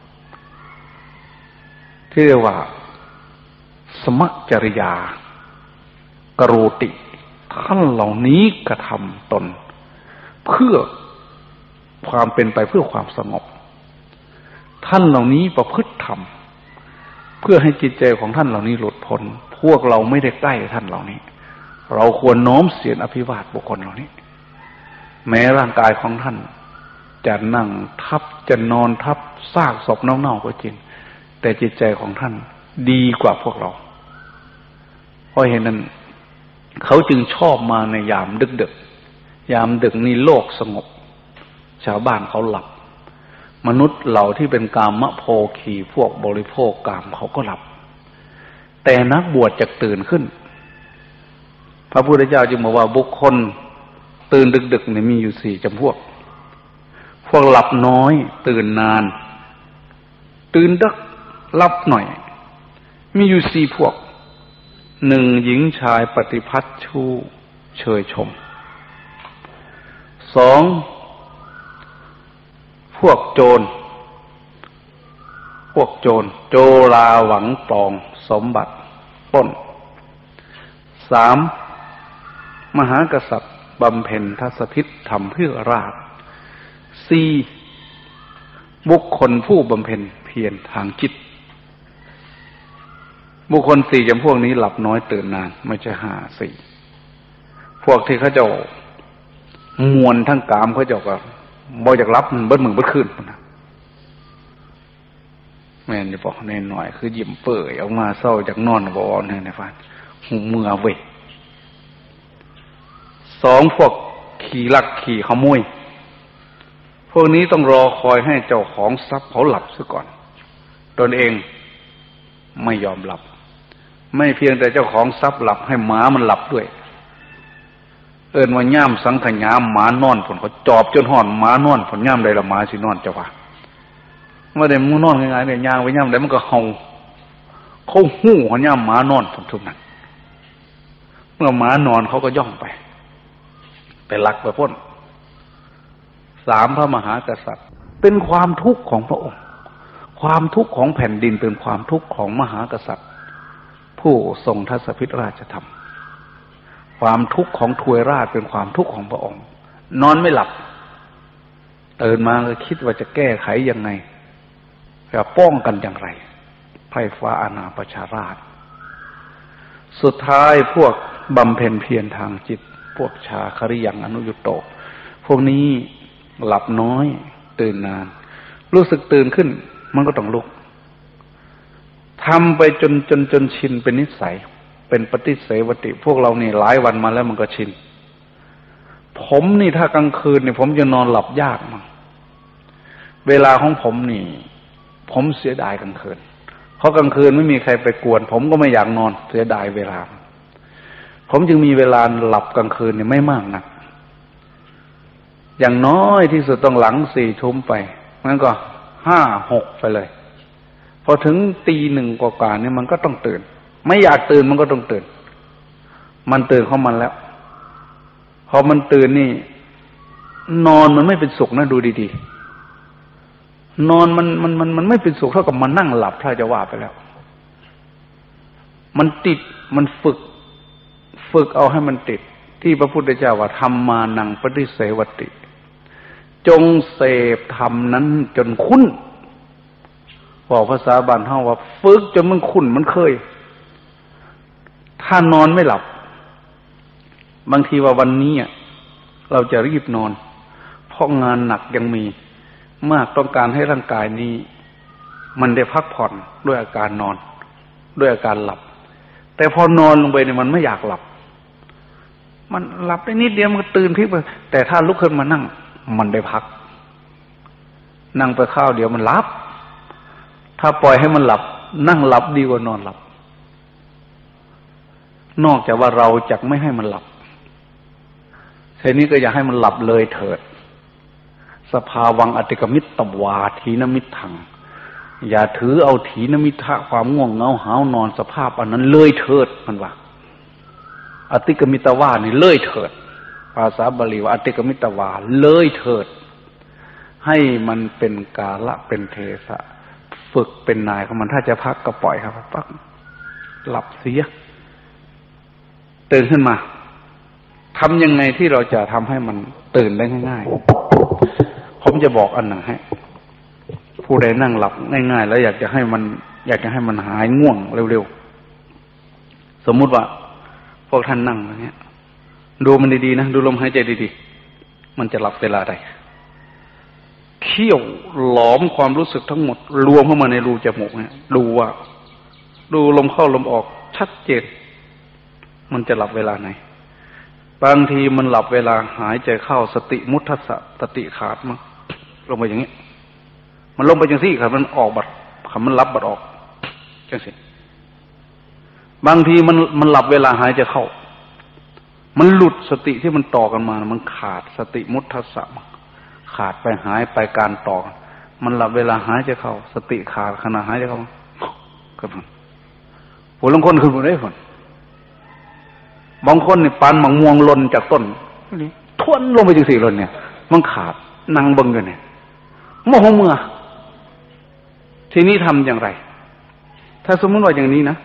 Speaker 2: ที่เรียกว่าสมจริยากโรติท่านเหล่านี้กระทำตนเพื่อความเป็นไปเพื่อความสงบท่านเหล่านี้ประพฤติธรรมเพื่อให้จิตใจของท่านเหล่านี้หลุดพ้นพวกเราไม่ได้ใกล้ท่านเหล่านี้เราควรน้อมเสียรอภิวาทบุคคลเหล่านี้แม้ร่างกายของท่านจะนั่งทับจะนอนทับซากศพเน่าๆก็จริงแต่จิตใจของท่านดีกว่าพวกเราเพราะเห็นนั้นเขาจึงชอบมาในยามดึกๆยามดึกนี่โลกสงบชาวบ้านเขาหลับมนุษย์เหล่าที่เป็นกามโภคีพวกบริโภคกามเขาก็หลับแต่นักบวชจะตื่นขึ้นพระพุทธเจ้าจึงบอกว่าบุคคลตื่นดึกๆเนี่ยมีอยู่4 จำพวกหลับน้อยตื่นนานตื่นดึกหลับหน่อยมีอยู่4 พวก 1หญิงชายปฏิพัทธ์ชู้เชยชม 2พวกโจรโจราหวังปองสมบัติปล้น 3มหากษัตริย์บำเพ็ญทัศพิษทำเพื่อราช 4บุคคลผู้บำเพ็ญเพียรทางจิตบุคคล4 จำพวกนี้หลับน้อยตื่นนานไม่ใช่4พวกที่เขาเจ้ามวลทั้งกามเขาเจ้าก็บ่อยากรับมันเบิดมือเบิดคืนนะแม่นจะบอกแน่หน่อยคือยิ้มเปื่อยออกมาเศร้าจากนอนบ่เนี่ยนะฟันหูเมื่อเว้ยสองพวกขี่ลักขี่ขโมยพวกนี้ต้องรอคอยให้เจ้าของทรัพย์เขาหลับซะก่อนตนเองไม่ยอมหลับไม่เพียงแต่เจ้าของทรัพย์หลับให้หมามันหลับด้วยเอิ้นว่าย่ามสังขยาหมานอนผลเขาจอบจนห่อนหมานอนผลย่ามใดละหมาสินอนจะว่าเมื่อใดมึงนอนง่ายๆเนี่ยย่างไปย่ามใดมันก็เห่าเขาหู้หัวย่ามหมานอนผลทุกนั้นเมื่อหมานอนเขาก็ย่องไปลักไปพ้นสามพระมหากษัตริย์เป็นความทุกข์ของพระองค์ความทุกข์ของแผ่นดินเป็นความทุกข์ของมหากษัตริย์ผู้ทรงทศพิธราชธรรมความทุกข์ของทวยราชเป็นความทุกข์ของพระองค์นอนไม่หลับตื่นมาก็คิดว่าจะแก้ไขยังไงจะป้องกันอย่างไรไพร่ฟ้าอาณาประชาราษฎร์สุดท้ายพวกบำเพ็ญเพียรทางจิตพวกชาคริยังอนุยุตโตพวกนี้หลับน้อยตื่นนานรู้สึกตื่นขึ้นมันก็ต้องลุกทำไปจนชินเป็นนิสัยเป็นปฏิเสวติพวกเรานี่หลายวันมาแล้วมันก็ชินผมนี่ถ้ากลางคืนนี่ผมจะนอนหลับยากมากเวลาของผมนี่ผมเสียดายกลางคืนเพราะกลางคืนไม่มีใครไปกวนผมก็ไม่อยากนอนเสียดายเวลาผมจึงมีเวลาหลับกลางคืนนี่ไม่มากนักอย่างน้อยที่สุดต้องหลัง4 ทุ่มไปงั้นก็5-6ไปเลยพอถึงตี 1กว่าๆเนี่ยมันก็ต้องตื่นไม่อยากตื่นมันก็ต้องตื่นมันตื่นของมันแล้วพอมันตื่นนี่นอนมันไม่เป็นสุขนะดูดีๆนอนมันไม่เป็นสุขเท่ากับมันนั่งหลับถ้าจะว่าไปแล้วมันติดมันฝึกเอาให้มันติดที่พระพุทธเจ้าว่าธรรมานังปฏิเสวติจงเสพธรรมนั้นจนคุ้นบอกภาษาบ้านเฮาว่าฝึกจนมันคุ้นมันเคยถ้านอนไม่หลับบางทีว่าวันนี้เราจะรีบนอนเพราะงานหนักยังมีมากต้องการให้ร่างกายนี้มันได้พักผ่อนด้วยอาการนอนด้วยอาการหลับแต่พอนอนลงไปเนี่ยมันไม่อยากหลับมันหลับได้นิดเดียวมันก็ตื่นพลิกไปแต่ถ้าลุกขึ้นมานั่งมันได้พักนั่งไปข้าวเดียวมันหลับถ้าปล่อยให้มันหลับนั่งหลับดีกว่านอนหลับนอกจากว่าเราจะไม่ให้มันหลับทีนี้ก็อยากให้มันหลับเลยเถิดสภาวังอติกมิตตวาทีนมิตถังอย่าถือเอาถีนมิทะความง่วงเหงาหาวนอนสภาพอันนั้นเลยเถิดมันว่าอติกมิตวานี่เลยเถิดภาษาบาลีว่าอติกมิตวาเลยเถิดให้มันเป็นกาละเป็นเทศะฝึกเป็นนายของมันถ้าจะพักก็ปล่อยครับพักหลับเสียตื่นขึ้นมาทำยังไงที่เราจะทำให้มันตื่นได้ง่ายๆผมจะบอกอันหนึ่งให้ผู้ใดนั่งหลับง่ายๆแล้วอยากจะให้มันหายง่วงเร็วๆสมมุติว่าพวกท่านนั่งอย่างเงี้ยดูมันดีๆนะดูลมหายใจดีๆมันจะหลับเวลาใดเคี่ยวหลอมความรู้สึกทั้งหมดรวมเข้ามาในรูจมูกเนี่ยดูลมเข้าลมออกชัดเจนมันจะหลับเวลาไหนบางทีมันหลับเวลาหายใจเข้าสติมุทัสสะสติขาดมั้งลงไปอย่างนี้มันลงไปจังซี่ครับมันออกบัดมันรับบัดออกจังซี่บางทีมันหลับเวลาหายใจเข้ามันหลุดสติที่มันต่อกันมามันขาดสติมุทัสสะขาดไปหายไปการต่อมันหลับเวลาหายใจเข้าสติขาดขณะหายใจเข้าก็ผลผลลงคนคือผลได้ผลบางคนนี่ปานมะม่วงหล่นจากต้นทวนลงไปจังซี่หล่นเนี่ยมันขาดนั่งเบิ่งกันเนี่ยโมโหเมื่อทีนี้ทำอย่างไรถ้าสมมติว่าอย่างนี้นะ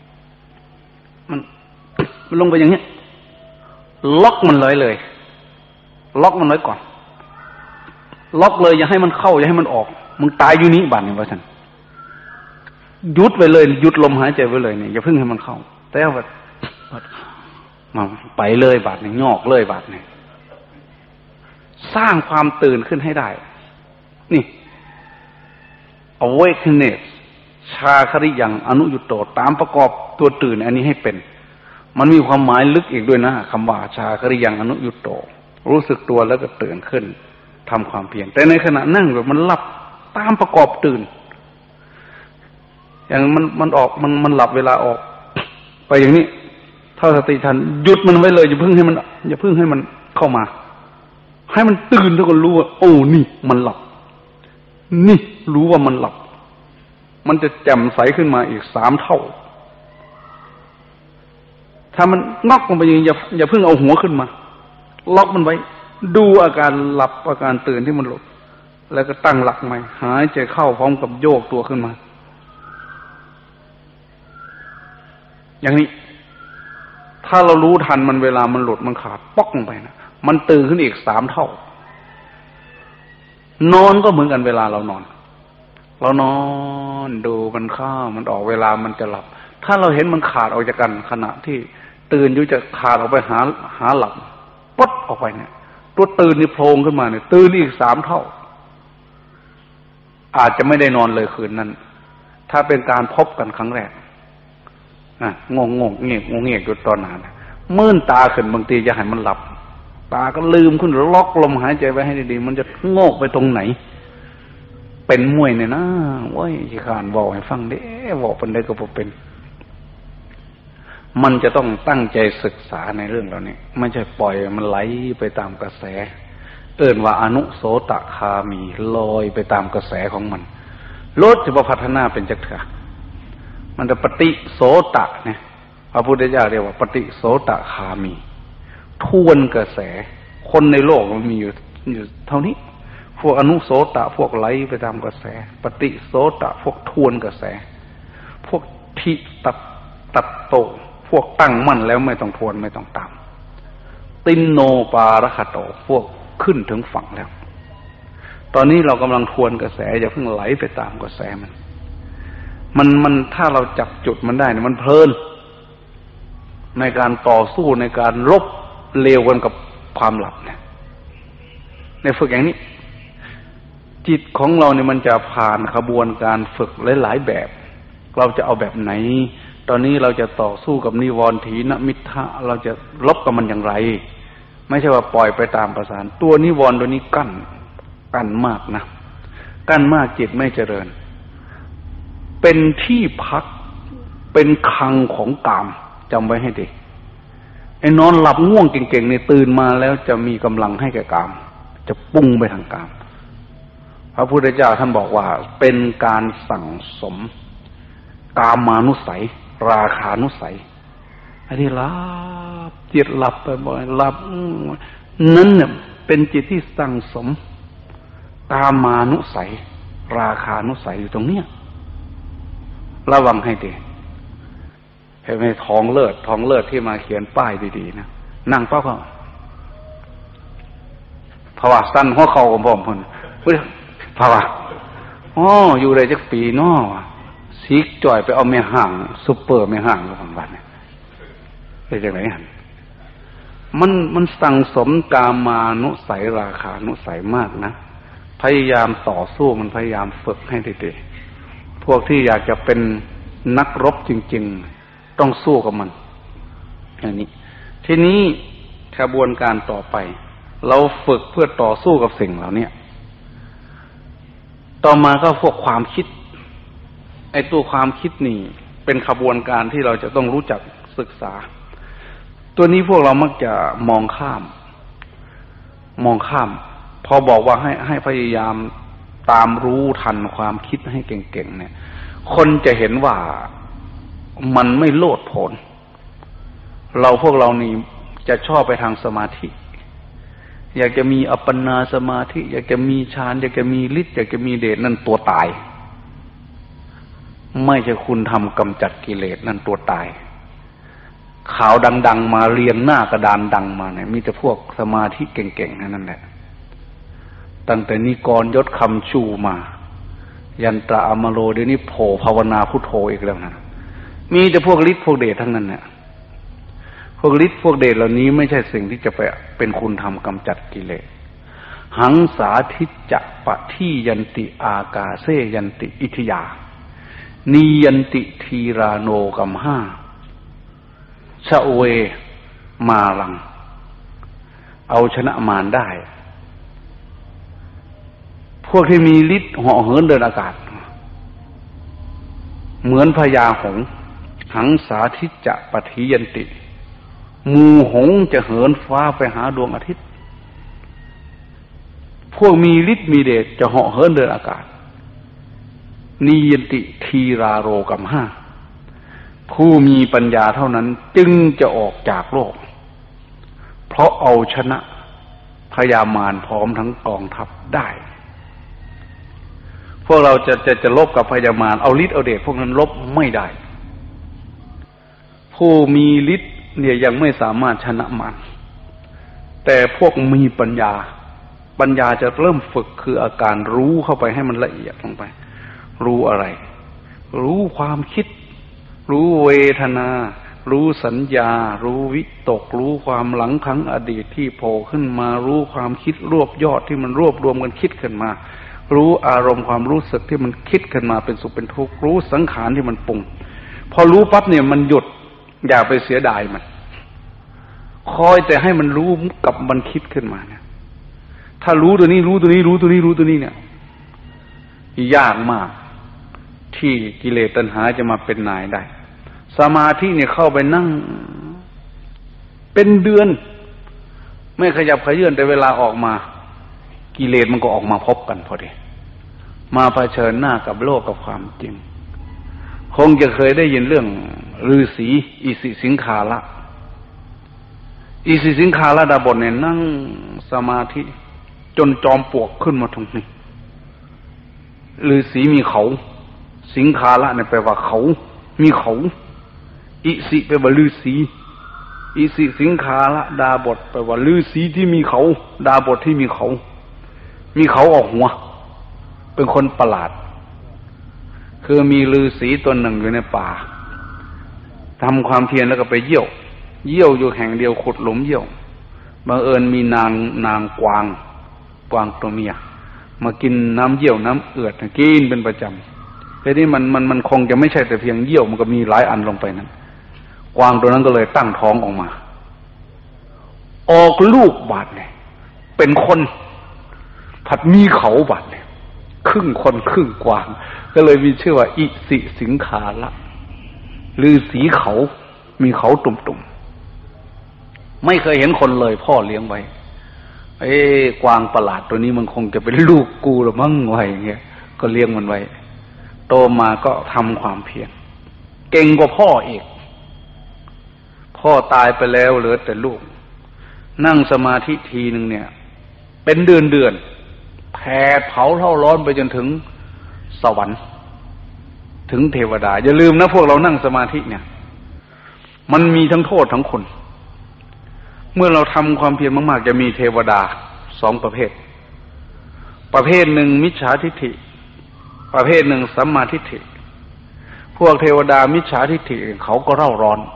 Speaker 2: มันลงไปอย่างนี้ล็อกมันเลยล็อกมันไว้ก่อนล็อกเลยอย่าให้มันเข้าอย่าให้มันออกมึงตายอยู่นี้บาดนี่ว่าซั่นหยุดไว้เลยหยุดลมหายใจไว้เลยเนี่ยอย่าเพิ่งให้มันเข้าแต่ว่ามาไปเลยบาดนี่งอกเลยบาดนี่สร้างความตื่นขึ้นให้ได้นี่ awakeness ชาคริยังอนุยุตโตตามประกอบตัวตื่นอันนี้ให้เป็นมันมีความหมายลึกอีกด้วยนะคำว่าชาคริยังอนุยุตโตรู้สึกตัวแล้วก็ตื่นขึ้นทำความเพียรแต่ในขณะนั่งแบบมันหลับตามประกอบตื่นอย่างมันออกมันหลับเวลาออกไปอย่างนี้ถ้าสติทันหยุดมันไว้เลยอย่าเพิ่งให้มันเข้ามาให้มันตื่นแล้วก็รู้ว่าโอ้นี่มันหลับนี่รู้ว่ามันหลับมันจะแจ่มใสขึ้นมาอีก3 เท่าถ้ามันงอกลงไปอย่าเพิ่งเอาหัวขึ้นมาล็อกมันไว้ดูอาการหลับอาการตื่นที่มันหลุดแล้วก็ตั้งหลักใหม่หายใจเข้าพร้อมกับโยกตัวขึ้นมาอย่างนี้ถ้าเรารู้ทันมันเวลามันหลุดมันขาดป๊อกลงไปนะมันตื่นขึ้นอีก3 เท่านอนก็เหมือนกันเวลาเรานอนดูมันเข้ามันออกเวลามันจะหลับถ้าเราเห็นมันขาดออกจากกันขณะที่ตื่นอยู่จะขาดออกไปหาหลับป๊ดออกไปเนี่ยตัวตื่นนี่โผล่ขึ้นมาเนี่ยตื่นอีก3 เท่าอาจจะไม่ได้นอนเลยคืนนั้นถ้าเป็นการพบกันครั้งแรกงงเงียบอยู่ตอนนั้นมื่นตาขึ้นบางทีจะให้มันหลับตาก็ลืมขึ้นล็อกลมหายใจไว้ให้ดีๆมันจะโงกไปตรงไหนเป็นมวยเนี่ยนะโว้ยขี้ขานบอกให้ฟังเด้บอกเป็นได้ก็บ่เป็นมันจะต้องตั้งใจศึกษาในเรื่องเหล่านี้ไม่ใช่ปล่อยมันไหลไปตามกระแสว่าอนุโสตคามีลอยไปตามกระแสของมันรถจะพัฒนาเป็นจักเถอะมันจะปฏิโสตะเนี่ยพระพุทธเจ้าเรียกว่าปฏิโสตคามีทวนกระแสคนในโลกมันมีอยู่เท่านี้พวกอนุโสตะพวกไหลไปตามกระแสปฏิโสตะพวกทวนกระแสพวกทิตัดโตพวกตั้งมั่นแล้วไม่ต้องทวนไม่ต้องตามตินโนปารคโตพวกขึ้นถึงฝั่งแล้วตอนนี้เรากำลังทวนกระแสอย่าเพิ่งไหลไปตามกระแสมันถ้าเราจับจุดมันได้เนี่ยมันเพลินในการต่อสู้ในการรบเลวกันกับความหลับเนี่ยในฝึกอย่างนี้จิตของเราเนี่ยมันจะผ่านขบวนการฝึกหลายๆแบบเราจะเอาแบบไหนตอนนี้เราจะต่อสู้กับนิวรณ์ถีนมิทธะเราจะลบกับมันอย่างไรไม่ใช่ว่าปล่อยไปตามประสานตัวนิวรณ์ตัวนี้กั้นมากนะกั้นมากจิตไม่เจริญเป็นที่พักเป็นคลังของกามจำไว้ให้ดีไอ้นอนหลับง่วงเก่งๆเนี่ยตื่นมาแล้วจะมีกำลังให้แก่กามจะปุ้งไปทางกามพระพุทธเจ้าท่านบอกว่าเป็นการสั่งสมกามานุสัยราคานุสัยอันนี้หลับจิตหลับไปบ่อยหลับนั้นเนี่ยเป็นจิตที่สั่งสมกามานุสัยราคานุสัยอยู่ตรงเนี้ยระวังให้ดีเห็นไหมทองเลิศที่มาเขียนป้ายดีๆนะนั่งเป้าเขาภาวะสั้นหัวเข่าของผมคนภาวะอยู่ได้จักปีน้อซีกจ่อยไปเอาแม่ห่างซุปเปอร์แม่ห่างแล้วบางวันเนี่ยเป็นจังไหนฮะมันสั่งสมกามานุสัยราคานุสัยมากนะพยายามต่อสู้มันพยายามฝึกให้ดีๆพวกที่อยากจะเป็นนักรบจริงๆต้องสู้กับมันอย่างนี้ทีนี้กระบวนการต่อไปเราฝึกเพื่อต่อสู้กับสิ่งเหล่านี้ต่อมาก็พวกความคิดไอ้ตัวความคิดนี่เป็นขบวนการที่เราจะต้องรู้จักศึกษาตัวนี้พวกเรามักจะมองข้ามพอบอกว่าให้พยายามตามรู้ทันความคิดให้เก่งๆเนี่ยคนจะเห็นว่ามันไม่โลดโผนพวกเรานี่จะชอบไปทางสมาธิอยากจะมีอัปปนาสมาธิอยากจะมีฌานอยากจะมีฤทธิ์อยากจะมีเดชนั่นตัวตายไม่ใช่คุณทำกำจัดกิเลสนั่นตัวตายข่าวดังๆมาเรียงหน้ากระดานดังมาเนี่ยมีแต่พวกสมาธิเก่งๆนั่นแหละตั้งแต่นิกรยศคำชูมายันตระอมโรเดี๋ยวนี้โผล่ภาวนาพุทโธอีกแล้วนะมีแต่พวกฤทธิ์พวกเดชทั้งนั้นเนี่ยพวกฤทธิ์พวกเดชเหล่านี้ไม่ใช่สิ่งที่จะไปเป็นคุณธรรมกำจัดกิเลสหังสาทิจจะปะที่ยันติอากาเสยันติอิทยานิยันติทีราโนกัมห้าชะเวมาลังเอาชนะมารได้พวกที่มีฤทธิ์เหาะเหินเดินอากาศเหมือนพญาหงส์หังสาทิจจะปฏิยันติหมู่หงส์จะเหินฟ้าไปหาดวงอาทิตย์พวกมีฤทธิ์มีเดชจะเหาะเหินเดินอากาศนิยันติทีราโรกัมห้าผู้มีปัญญาเท่านั้นจึงจะออกจากโลกเพราะเอาชนะพญามารพร้อมทั้งกองทัพได้พวกเราจะลบกับพญามารเอาฤทธิ์เอาเดชพวกนั้นลบไม่ได้ผู้มีฤทธิ์เนี่ยยังไม่สามารถชนะมารแต่พวกมีปัญญาจะเริ่มฝึกคืออาการรู้เข้าไปให้มันละเอียดลงไปรู้อะไรรู้ความคิดรู้เวทนารู้สัญญารู้วิตกรู้ความหลังครั้งอดีตที่โผล่ขึ้นมารู้ความคิดรวบยอดที่มันรวบรวมกันคิดขึ้นมารู้อารมณ์ความรู้สึกที่มันคิดขึ้นมาเป็นสุขเป็นทุกข์รู้สังขารที่มันปรุงพอรู้ปั๊บเนี่ยมันหยุดอย่าไปเสียดายมันคอยแต่ให้มันรู้กับมันคิดขึ้นมาเนี่ยถ้ารู้ตัวนี้รู้ตัวนี้รู้ตัวนี้รู้ตัวนี้เนี่ยยากมากที่กิเลสตัณหาจะมาเป็นนายได้สมาธิเนี่ยเข้าไปนั่งเป็นเดือนไม่ขยับขยื่นแต่เวลาออกมากิเลสมันก็ออกมาพบกันพอดีมาเผชิญหน้ากับโลกกับความจริงคงจะเคยได้ยินเรื่องฤาษีอิสิสิงคาละอิสิสิงคาละดาบทเนี่ยนั่งสมาธิจนจอมปลวกขึ้นมาตรงนี้ฤาษีมีเขาสิงคาละเนี่ยแปลว่าเขามีเขาอิสิแปลว่าฤาษีอิสิสิงคาละดาบทแปลว่าฤาษีที่มีเขาดาบทที่มีเขาออกหัวเป็นคนประหลาดคือมีฤาษีตัวหนึ่งอยู่ในป่าทำความเพียรแล้วก็ไปเยี่ยวอยู่แห่งเดียวขุดหลุมเยี่ยวบังเอิญมีนางกวางตัวเมียมากินน้ำเยี่ยวน้ำเอือดกินเป็นประจำแต่นี่มันคงจะไม่ใช่แต่เพียงเยี่ยวมันก็มีหลายอันลงไปนั้นกวางตัวนั้นก็เลยตั้งท้องออกมาออกลูกบาดเนี่ยเป็นคนผัดมีเขาบาดเนี่ยครึ่งคนครึ่งกวางก็เลยมีชื่อว่าอิสิสิงคาละฤาษีเขามีเขาตุ่มๆไม่เคยเห็นคนเลยพ่อเลี้ยงไว้กวางประหลาดตัวนี้มันคงจะเป็นลูกกูหรือมั้งไว้อย่างเงี้ยก็เลี้ยงมันไว้โตมาก็ทำความเพียรเก่งกว่าพ่ออีกพ่อตายไปแล้วเหลือแต่ลูกนั่งสมาธิทีนึงเนี่ยเป็นเดือนแผดเผาเท่าร้อนไปจนถึงสวรรค์ถึงเทวดาอย่าลืมนะพวกเรานั่งสมาธิเนี่ยมันมีทั้งโทษทั้งคุณเมื่อเราทำความเพียรมากๆจะมีเทวดาสองประเภทหนึ่งมิจฉาทิฏฐิประเภทหนึ่งสัมมาทิฏฐิพวกเทวดามิจฉาทิฏฐิเขาก็เร่าร้อน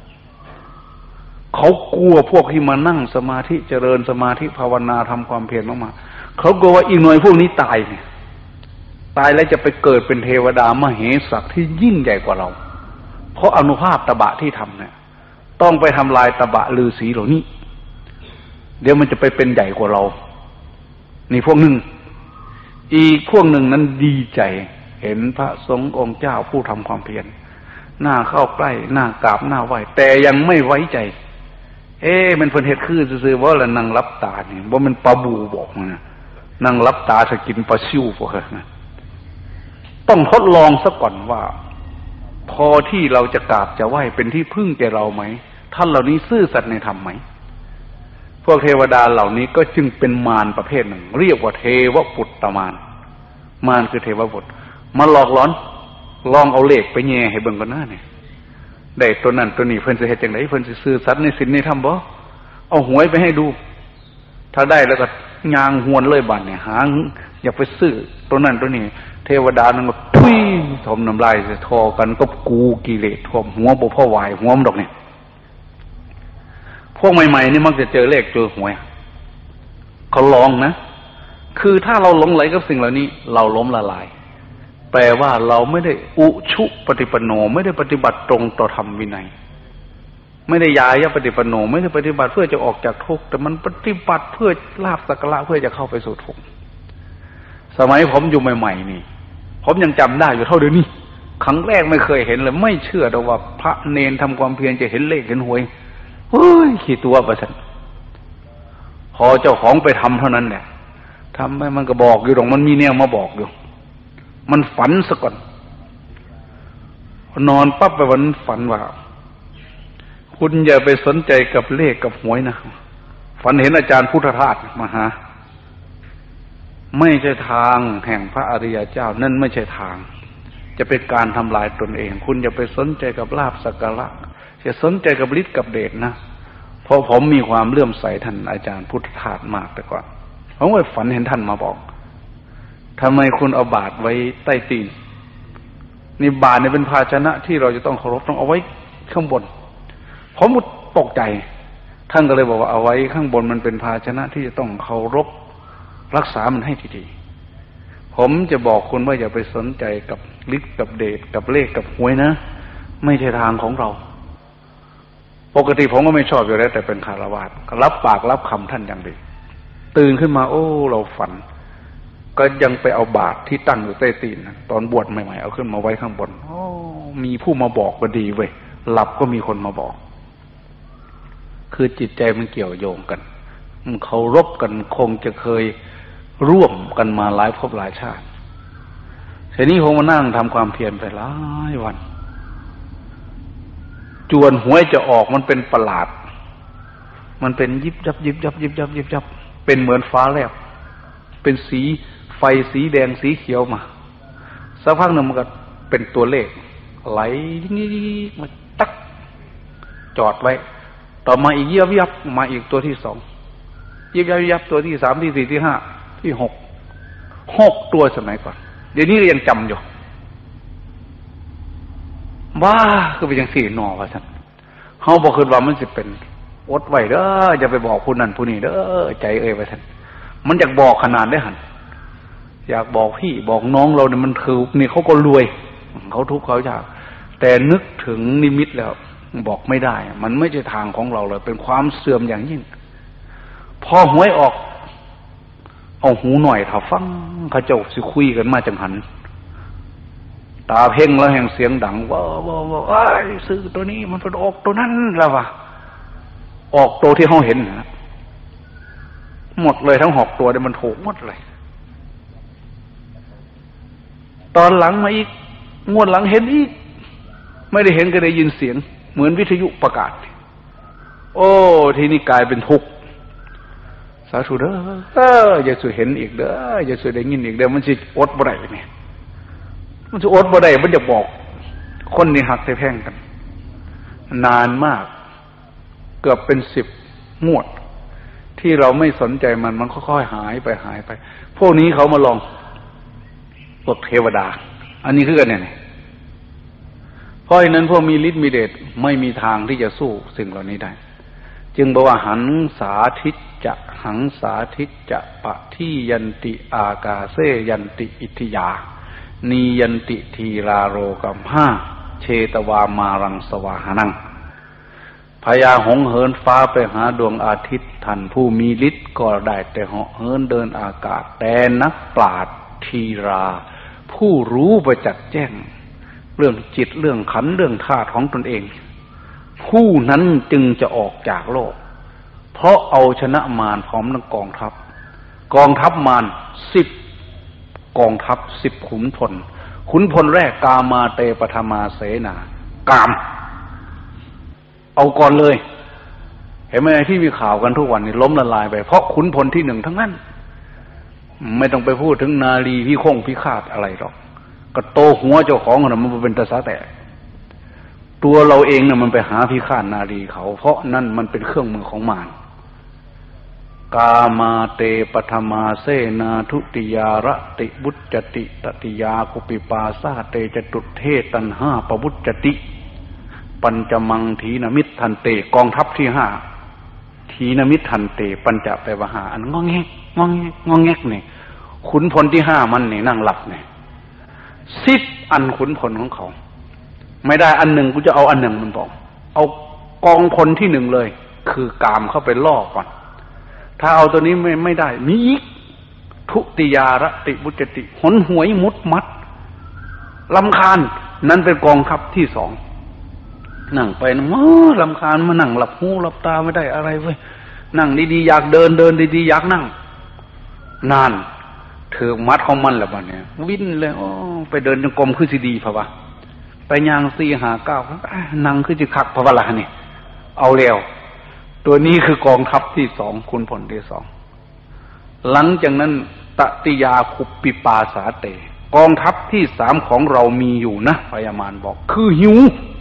Speaker 2: เขากลัวพวกที่มานั่งสมาธิเจริญสมาธิภาวนาทำความเพียรมากๆเขากลัวว่าอีกหน่อยพวกนี้ตายเนี่ยตายแล้วจะไปเกิดเป็นเทวดามเหสักที่ยิ่งใหญ่กว่าเราเพราะอานุภาพตบะที่ทำเนี่ยต้องไปทำลายตบะฤาษีเหล่านี้เดี๋ยวมันจะไปเป็นใหญ่กว่าเรานี่พวกหนึ่งอีกพวกหนึ่งนั้นดีใจเห็นพระสงฆ์องค์เจ้าผู้ทำความเพียรหน้าเข้าใกล้หน้ากราบหน้าไหว้แต่ยังไม่ไว้ใจมันเพิ่นเฮ็ดคือซื่อๆว่าละนั่งรับตานี่บ่มันปลาบูบอกนะนั่งรับตาจะกินปลาซิวพวกนั้นต้องทดลองซะก่อนว่าพอที่เราจะกราบจะไหว้เป็นที่พึ่งแก่เราไหมท่านเหล่านี้ซื่อสัตย์ในธรรมไหมพวกเทวดาเหล่านี้ก็จึงเป็นมารประเภทหนึ่งเรียกว่าเทวปุตตมารคือเทวบุตรมาหลอกหลอนลองเอาเลขไปแย่ให้เบิ่งกันหน้าเนี่ยได้ตัวนั้นตัวนี้เพิ่นสิเฮ็ดจังได๋เพิ่นสิซื่อสัตย์ในศีลในธรรมบ่เอาหวยไปให้ดูถ้าได้แล้วก็ยางหวนเลยบัดเนี่ยหาอย่าไปซื้อตัวนั้นตัวนี้เทวดานั่นก็ทุยถมน้ำลายใส่ทอกันก็กูกิเลสท่วมหัวบ่พอไหวหัวมันดอกเนี่ยพวกใหม่ๆนี่มักจะเจอเลขเจอหวยเขาลองนะคือถ้าเราหลงไหลกับสิ่งเหล่านี้เราล้มละลายแปลว่าเราไม่ได้อุชุปฏิปันโนไม่ได้ปฏิบัติตรงต่อธรรมวินัยไม่ได้ยายะปฏิปันโนไม่ได้ปฏิบัติเพื่อจะออกจากทุกข์แต่มันปฏิบัติเพื่อลาภสักการะเพื่อจะเข้าไปสู่ทุกข์สมัยผมอยู่ใหม่ๆนี่ผมยังจำได้อยู่เท่าเดี๋ยวนี้ครั้งแรกไม่เคยเห็นเลยไม่เชื่อแต่ว่าพระเนนทำความเพียรจะเห็นเลขเห็นหวยเฮ้ยขี้ตัวประชันพอเจ้าของไปทำเท่านั้นเนี่ยทำให้มันก็บอกอยู่ตรงมันมีแนวมาบอกอยู่มันฝันซะก่อนนอนปั๊บไปวันฝันว่าคุณอย่าไปสนใจกับเลขกับหวยนะฝันเห็นอาจารย์พุทธทาสมาหาไม่ใช่ทางแห่งพระอริยเจ้านั่นไม่ใช่ทางจะเป็นการทำลายตนเองคุณอย่าไปสนใจกับลาภสักการะจะสนใจกับฤทธิ์กับเดชนะเพราะผมมีความเลื่อมใสท่านอาจารย์พุทธทาสมากแต่ก่อนผมก็ฝันเห็นท่านมาบอกทำไมคุณเอาบาตรไว้ใต้ตีนนี่บาตรเนี่ยเป็นภาชนะที่เราจะต้องเคารพต้องเอาไว้ข้างบนผมตกใจท่านก็เลยบอกว่าเอาไว้ข้างบนมันเป็นภาชนะที่จะต้องเคารพรักษามันให้ดีๆผมจะบอกคุณว่าอย่าไปสนใจกับฤทธิ์กับเดชกับเลขกับหวยนะไม่ใช่ทางของเราปกติผมก็ไม่ชอบอยู่แล้วแต่เป็นคฤหัสถ์รับปากรับคำท่านอย่างดีตื่นขึ้นมาโอ้เราฝันก็ยังไปเอาบาตรที่ตั้งอยู่ใต้ตีนตอนบวชใหม่ๆเอาขึ้นมาไว้ข้างบนโอ้มีผู้มาบอกก็ดีเว้ยหลับก็มีคนมาบอกคือจิตใจมันเกี่ยวโยงกันมันเคารพกันคงจะเคยร่วมกันมาหลายภพหลายชาติทีนี้ผมมานั่งทำความเพียรไปหลายวันจวนหวยจะออกมันเป็นประหลาดมันเป็นยิบยับยิบยับยิบยับยิบยับเป็นเหมือนฟ้าแลบเป็นสีไฟสีแดงสีเขียวมาสักพักหนึ่งมันก็เป็นตัวเลขไหลนี่มาตักจอดไว้ต่อมาอีกยับยับมาอีกตัวที่สองยับยับยับตัวที่สามที่สี่ที่ห้าที่หกตัวสมัยก่อนเดี๋ยวนี้เรายังจำอยู่บ้าคือเป็นอย่างสี่หนอว่าท่านเขาบอกคืนว่ามันจะเป็นอดไว้เด้ออย่าไปบอกผู้นั้นผู้นี้เด้อใจเอ่ยว่าท่านมันอยากบอกขนาดได้หันอยากบอกพี่บอกน้องเราเนี่ยมันคือนี่เขาก็รวยเขาทุกข์เขายากแต่นึกถึงนิมิตแล้วบอกไม่ได้มันไม่ใช่ทางของเราเลยเป็นความเสื่อมอย่างยิ่งพอหวยออกเอาหูหน่อยถ้าฟังเขาเจ้าสิคุยกันมาจังหันตาเพ่งแล้วแห่งเสียงดังว่าซื้อตัวนี้มันเป็นออกตัวนั้นแล้ววะออกตัวที่เขาเห็นนะหมดเลยทั้ง6ตัวเนี่ยมันถูกหมดเลยตอนหลังมาอีกงวดหลังเห็นอีกไม่ได้เห็นก็ได้ยินเสียงเหมือนวิทยุประกาศโอ้ทีนี้กลายเป็นทุกข์สาธุเด้ออย่าสุเห็นอีกเด้ออย่าสุได้ยินอีกเด้อมันสิอดบ่ได้เนี่ยมันจะอดบ่ได้มันจะบอกคนนี่หักแต่แพ่งกันนานมากเกือบเป็น10 งวดที่เราไม่สนใจมันค่อยๆหายไปพวกนี้เขามาลองพวกเทวดาอันนี้คือกันเนี่ยเพราะฉะนั้นพวกมีฤทธิ์มีเดชไม่มีทางที่จะสู้สิ่งเหล่านี้ได้จึงบอกว่าหังสาทิจะปะที่ยันติอากาเซยันติอิทธิยานียันติทีราโรกัมห้าเชตวามารังสวาหานังพญาหงส์เหินฟ้าไปหาดวงอาทิตย์ท่านผู้มีฤทธิ์ก็ได้แต่เหาะเหินเดินอากาศแต่นักปราชญ์ทีราผู้รู้ประจักษ์แจ้งเรื่องจิตเรื่องขันธ์เรื่องธาตุของตนเองผู้นั้นจึงจะออกจากโลกเพราะเอาชนะมารพร้อมทั้งกองทัพมาร10 กองทัพ10 ขุนพลแรกกามาเตปฐมาเสนากามเอาก่อนเลยเห็นไหมที่มีข่าวกันทุกวันนี้ล้มละลายไปเพราะขุนพลที่1ทั้งนั้นไม่ต้องไปพูดถึงนาลีพิฆาตอะไรหรอกก็โตหัวเจ้าของน่ะมันเป็นตาสาแต่ตัวเราเองน่ะมันไปหาพิฆาตนาลีเขาเพราะนั่นมันเป็นเครื่องมือของมารกามาเตปฐมาเสนาทุติยาระติบุจจติตติยาคุปิปาสาเตจตุเทตันห้าปบุจจติปัญจมังทีนมิตรทันเตกองทัพที่5ทีนมิตรทันเตปัญจแปลว่า5อันงอแงกนี่ขุนพลที่5มันนี่นั่งหลับนี่ 10 อันขุนพลของเขาไม่ได้อันหนึ่งกูจะเอาอันหนึ่งมันบอกเอากองพลที่1เลยคือกามเข้าไปล่อก่อนถ้าเอาตัวนี้ไม่ได้มีอีกทุติยารติมุจติหนหวยมุดมัดรำคาญนั้นเป็นกองทัพที่2นั่งไปนะรำคาญมานั่งหลับหูหลับตาไม่ได้อะไรเว้ยนั่งดีๆอยากเดินดีๆอยากนั่งนานถือมัดของมันแหละบัดเนี่ยวิ่นเลยไปเดินจงกรมคือสิดีเพราะว่าไปย่าง4 5 9นั่งคือสิคักเพราะว่าล่ะนี่เอาแล้วตัวนี้คือกองทัพที่2คุณผลที่2หลังจากนั้นตติยาคุปปิปาสาเตกองทัพที่3ของเรามีอยู่นะพญามารบอกคือหิว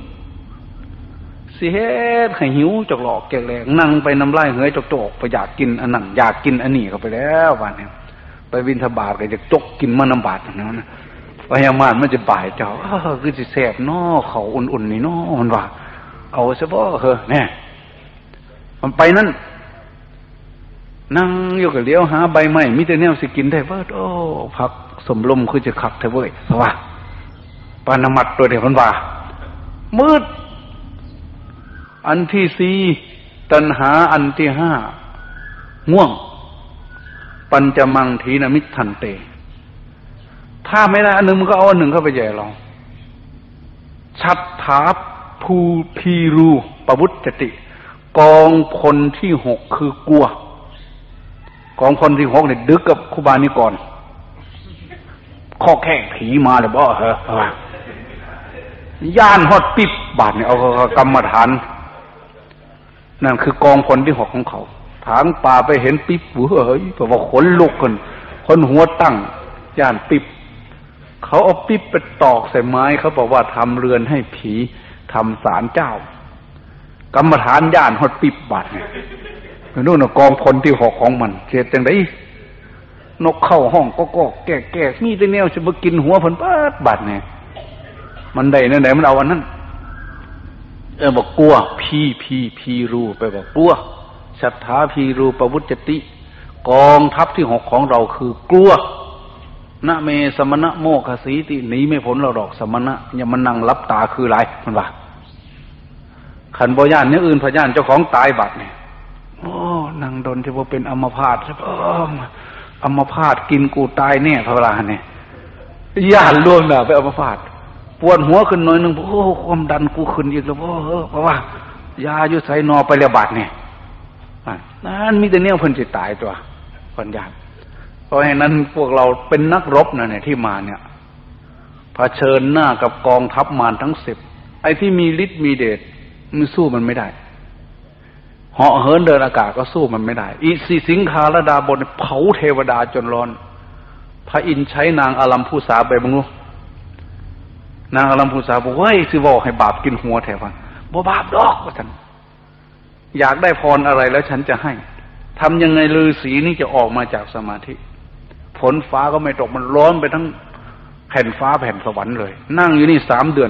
Speaker 2: สิเฮ็ดให้หิวจอกหลอกแกแรงนั่งไปน้ำลายเหยจอกๆไปอยากกินอันนั้นอยากกินอันนี้เข้าไปแล้ววันนี้ไปบิณฑบาตก็จะจกกินมันน้ำบาตอย่างนั้นนะพญามารมันจะบ่ายเจ้าคือสิแซ่บน้อเขาอุ่นๆนี่น้อมันว่าเอาซะบ่แน่มันไปนั่นนั่งอยู่กับเลี้ยวหาใบไม้มีแต่แนวสิกินได้ว่าผักสมลมคือจะคักเถอะเว้ยเพราะว่าปานามัดตัวเดียวมันว่ามืดอันที่4ตัณหาอันที่5ง่วงปัญจมังทีนมิทันเตถ้าไม่ได้อันหนึ่งมันก็เอาอันหนึ่งเข้าไปแย่เราชัตถาภูพีรูปวุจติกองพลที่6คือกลัวกองพลที่6เนี่ยดึกกับครูบานิกรข้อแข้งผีมาเลยบ่ย่านฮอดปิบบาดเนี่ยเอากรรมฐานนั่นคือกองพลที่6ของเขาทางป่าไปเห็นปิ๊บเฮ้ยเพราะว่าขนลุกคนหัวตั้งย่านปิ๊บเขาเอาปิ๊บไปตอกใส่ไม้เขาบอกว่าทำเรือนให้ผีทำศาลเจ้ากรรมฐานย่านฮอดปิ๊บบาดเนี่ยนู่นน่ะกองพลที่6ของมันเสียจังได๋นกเข้าห้องก็แก่มีแต่แนวจะมากินหัวเพิ่นบาดเนี่ยมันได้นั่นไหนมันเอาอันนั้นบอกกลัวพีรูไปบอกกลัวชัตถาพีรูปวุจติกองทัพที่6ของเราคือกลัวนะเมสมณะโมคสีติหนีไม่พ้นเราดอกสมณะอย่ามานั่งรับตาคือไรมันว่าขันบ่ย่านเนี่ยอื่นพะย่านเจ้าของตายบัดเนี่ยนั่งดนที่ว่าเป็นอัมพาตใช่ป่ะอัมพาตกินกูตายแน่พระราเนี่ยย่านล่วงหน้าไปอัมพาตปวดหัวขึ้นหน่อยนึงความดันกูขึ้นอีกแล้วเพราะว่ายาอยู่ใส่นอไปแล้วบาดเนี่ยนั่นมีแต่เนี่ยเพิ่นสิตายตัวคนยากเพราะฉะนั้นพวกเราเป็นนักรบเนี่ยที่มาเนี่ยเผชิญหน้ากับกองทัพมารทั้ง10ไอ้ที่มีฤทธิ์มีเดชมันสู้มันไม่ได้เหาะเหินเดินอากาศก็สู้มันไม่ได้อิสิสิงคาลดาบนเผาเทวดาจนร้อนพระอินทร์ใช้นางอารัมพูสาไปบ้างลูกนางอารัมพูสาบอกว่าสิว่าให้บาปกินหัวแถวนั้นบ่บาปดอกว่าฉันอยากได้พรอะไรแล้วฉันจะให้ทำยังไงฤาษีนี่จะออกมาจากสมาธิฝนฟ้าก็ไม่ตกมันร้อนไปทั้งแผ่นฟ้าแผ่นสวรรค์เลยนั่งอยู่นี่3 เดือน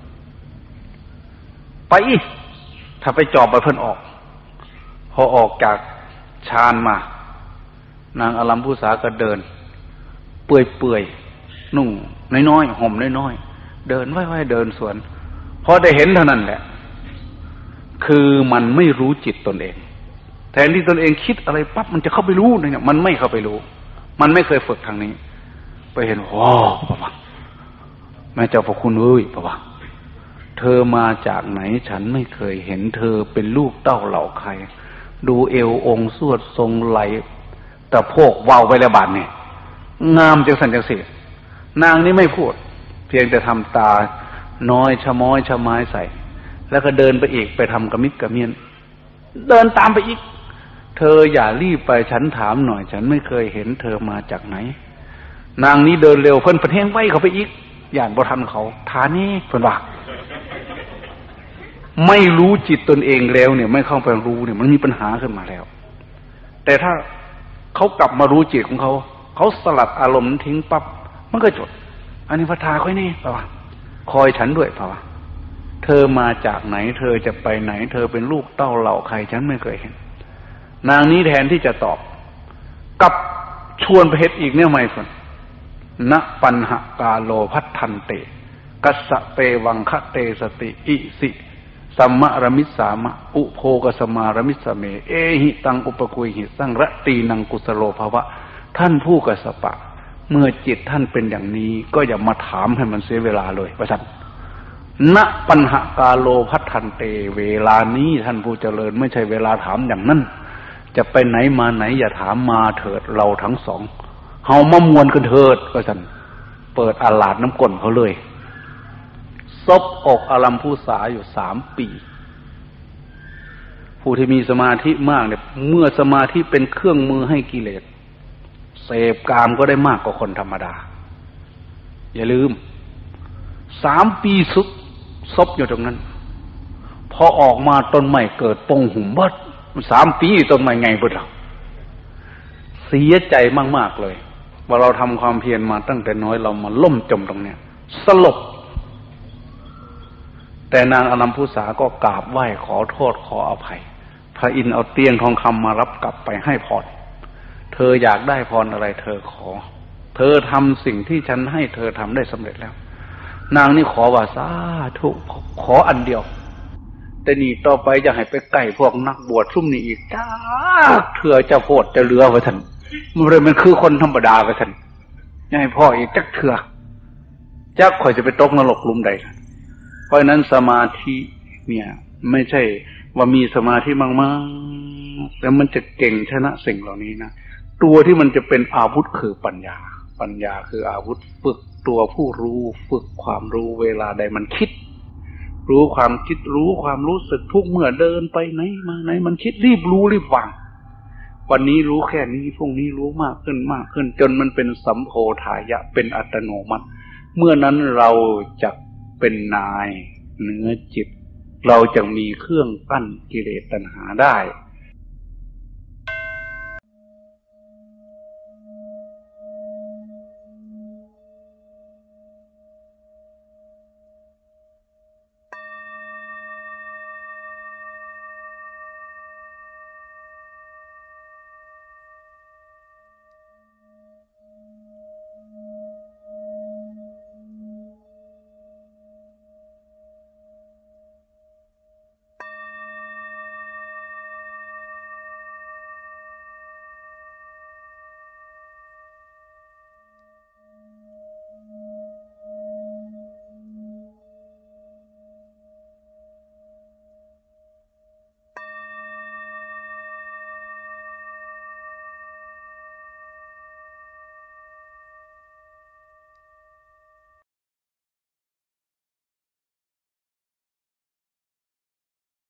Speaker 2: ไปถ้าไปจอบไปเพิ่นออกพอออกจากฌานมานางอารัมพูสาก็เดินเปื่อยๆนุ่งน้อยๆห่มน้อยๆเดินไว้ๆเดินสวนพอได้เห็นเท่านั้นแหละคือมันไม่รู้จิตตนเองแทนที่ตนเองคิดอะไรปั๊บมันจะเข้าไปรู้เนี่ยมันไม่เข้าไปรู้มันไม่เคยฝึกทางนี้ไปเห็นปะวะแม่เจ้าพระคุณเอ้ยปะวะเธอมาจากไหนฉันไม่เคยเห็นเธอเป็นลูกเต้าเหล่าใครดูเอวองค์สวดทรงไหลแต่โพกเว้าไปแล้วบาดเนี่ยงามจังสันจังสินางนี่ไม่พูดเพียงแต่ทำตาน้อยชะม้อยชะไม้ใส่แล้วก็เดินไปอีกไปทำกระมิดกระเมียนเดินตามไปอีกเธออย่ารีบไปฉันถามหน่อยฉันไม่เคยเห็นเธอมาจากไหนนางนี้เดินเร็วเพิ่นประเทงไว้เขาไปอีกอย่างบ่ทันเขาทานี่เพิ่นว่าไม่รู้จิตตนเองแล้วเนี่ยไม่เข้าไปรู้เนี่ยมันมีปัญหาขึ้นมาแล้วแต่ถ้าเขากลับมารู้จิตของเขาสลัดอารมณ์ทิ้งปั๊บมันก็จดอันนี้พระทาค่อยนี่ป่ะคอยฉันด้วยป่ะเธอมาจากไหนเธอจะไปไหนเธอเป็นลูกเต้าเหล่าใครฉันไม่เคยเห็นนางนี้แทนที่จะตอบกลับชวนไปเฮ็ดอีกเนี่ยไม่ฝนณปัญหกาโลพัทธันเตกัสสะเปวังคะเตสติอิสิสัมมะรมิสสามะอุโภกสมารมิสเมเอหิตังอุปคุยหิสังระตีนังกุสโลภวะท่านผู้กัสสปะเมื่อจิตท่านเป็นอย่างนี้ก็อย่ามาถามให้มันเสียเวลาเลยว่าท่านณปัญหกาโลพัทธันเตเวลานี้ท่านผู้เจริญไม่ใช่เวลาถามอย่างนั้นจะไปไหนมาไหนอย่าถามมาเถิดเราทั้งสองเฮามามวนกันเถิดว่าท่านเปิดอาลาดน้ำก้นเขาเลยซบอกอารัมพุสาอยู่3 ปีผู้ที่มีสมาธิมากเนี่ยเมื่อสมาธิเป็นเครื่องมือให้กิเลสเสพกามก็ได้มากกว่าคนธรรมดาอย่าลืม3 ปีซบอยู่ตรงนั้นพอออกมาต้นใหม่เกิดปงหุ่มบัด3 ปีต้นใหม่ไงบุตรเสียใจมากๆเลยว่าเราทำความเพียรมาตั้งแต่น้อยเรามาล่มจมตรงเนี้ยสลบแต่นางอรัมพุสาก็กราบไหว้ขอโทษขออภัยพระอินทร์เอาเตียงทองคำมารับกลับไปให้พรเธออยากได้พรอะไรเธอขอเธอทำสิ่งที่ฉันให้เธอทำได้สำเร็จแล้วนางนี่ขอว่าสาธุขออันเดียวแต่นี่ต่อไปจะให้ไปใกล้พวกนักบวชซุ่มนี่อีกจ้าเถื่อจะโพดจะเหลือไว้ท่านมันคือคนธรรมดาไว้ท่านอย่าให้พ่ออีกจักเถื่อจักข่อยจะไปตกนรกหลุมใดเพราะนั้นสมาธิเนี่ยไม่ใช่ว่ามีสมาธิมากๆแล้วมันจะเก่งชนะสิ่งเหล่านี้นะตัวที่มันจะเป็นอาวุธคือปัญญาคืออาวุธฝึกตัวผู้รู้ฝึกความรู้เวลาใดมันคิดรู้ความคิดรู้ความรู้สึกทุกเมื่อเดินไปไหนมาไหนมันคิดรีบรู้รีบวางวันนี้รู้แค่นี้พรุ่งนี้รู้มากขึ้นจนมันเป็นสัมโพธายะเป็นอัตโนมัติเมื่อนั้นเราจะเป็นนายเหนือจิตเราจะมีเครื่องกั้นกิเลสตัณหาได้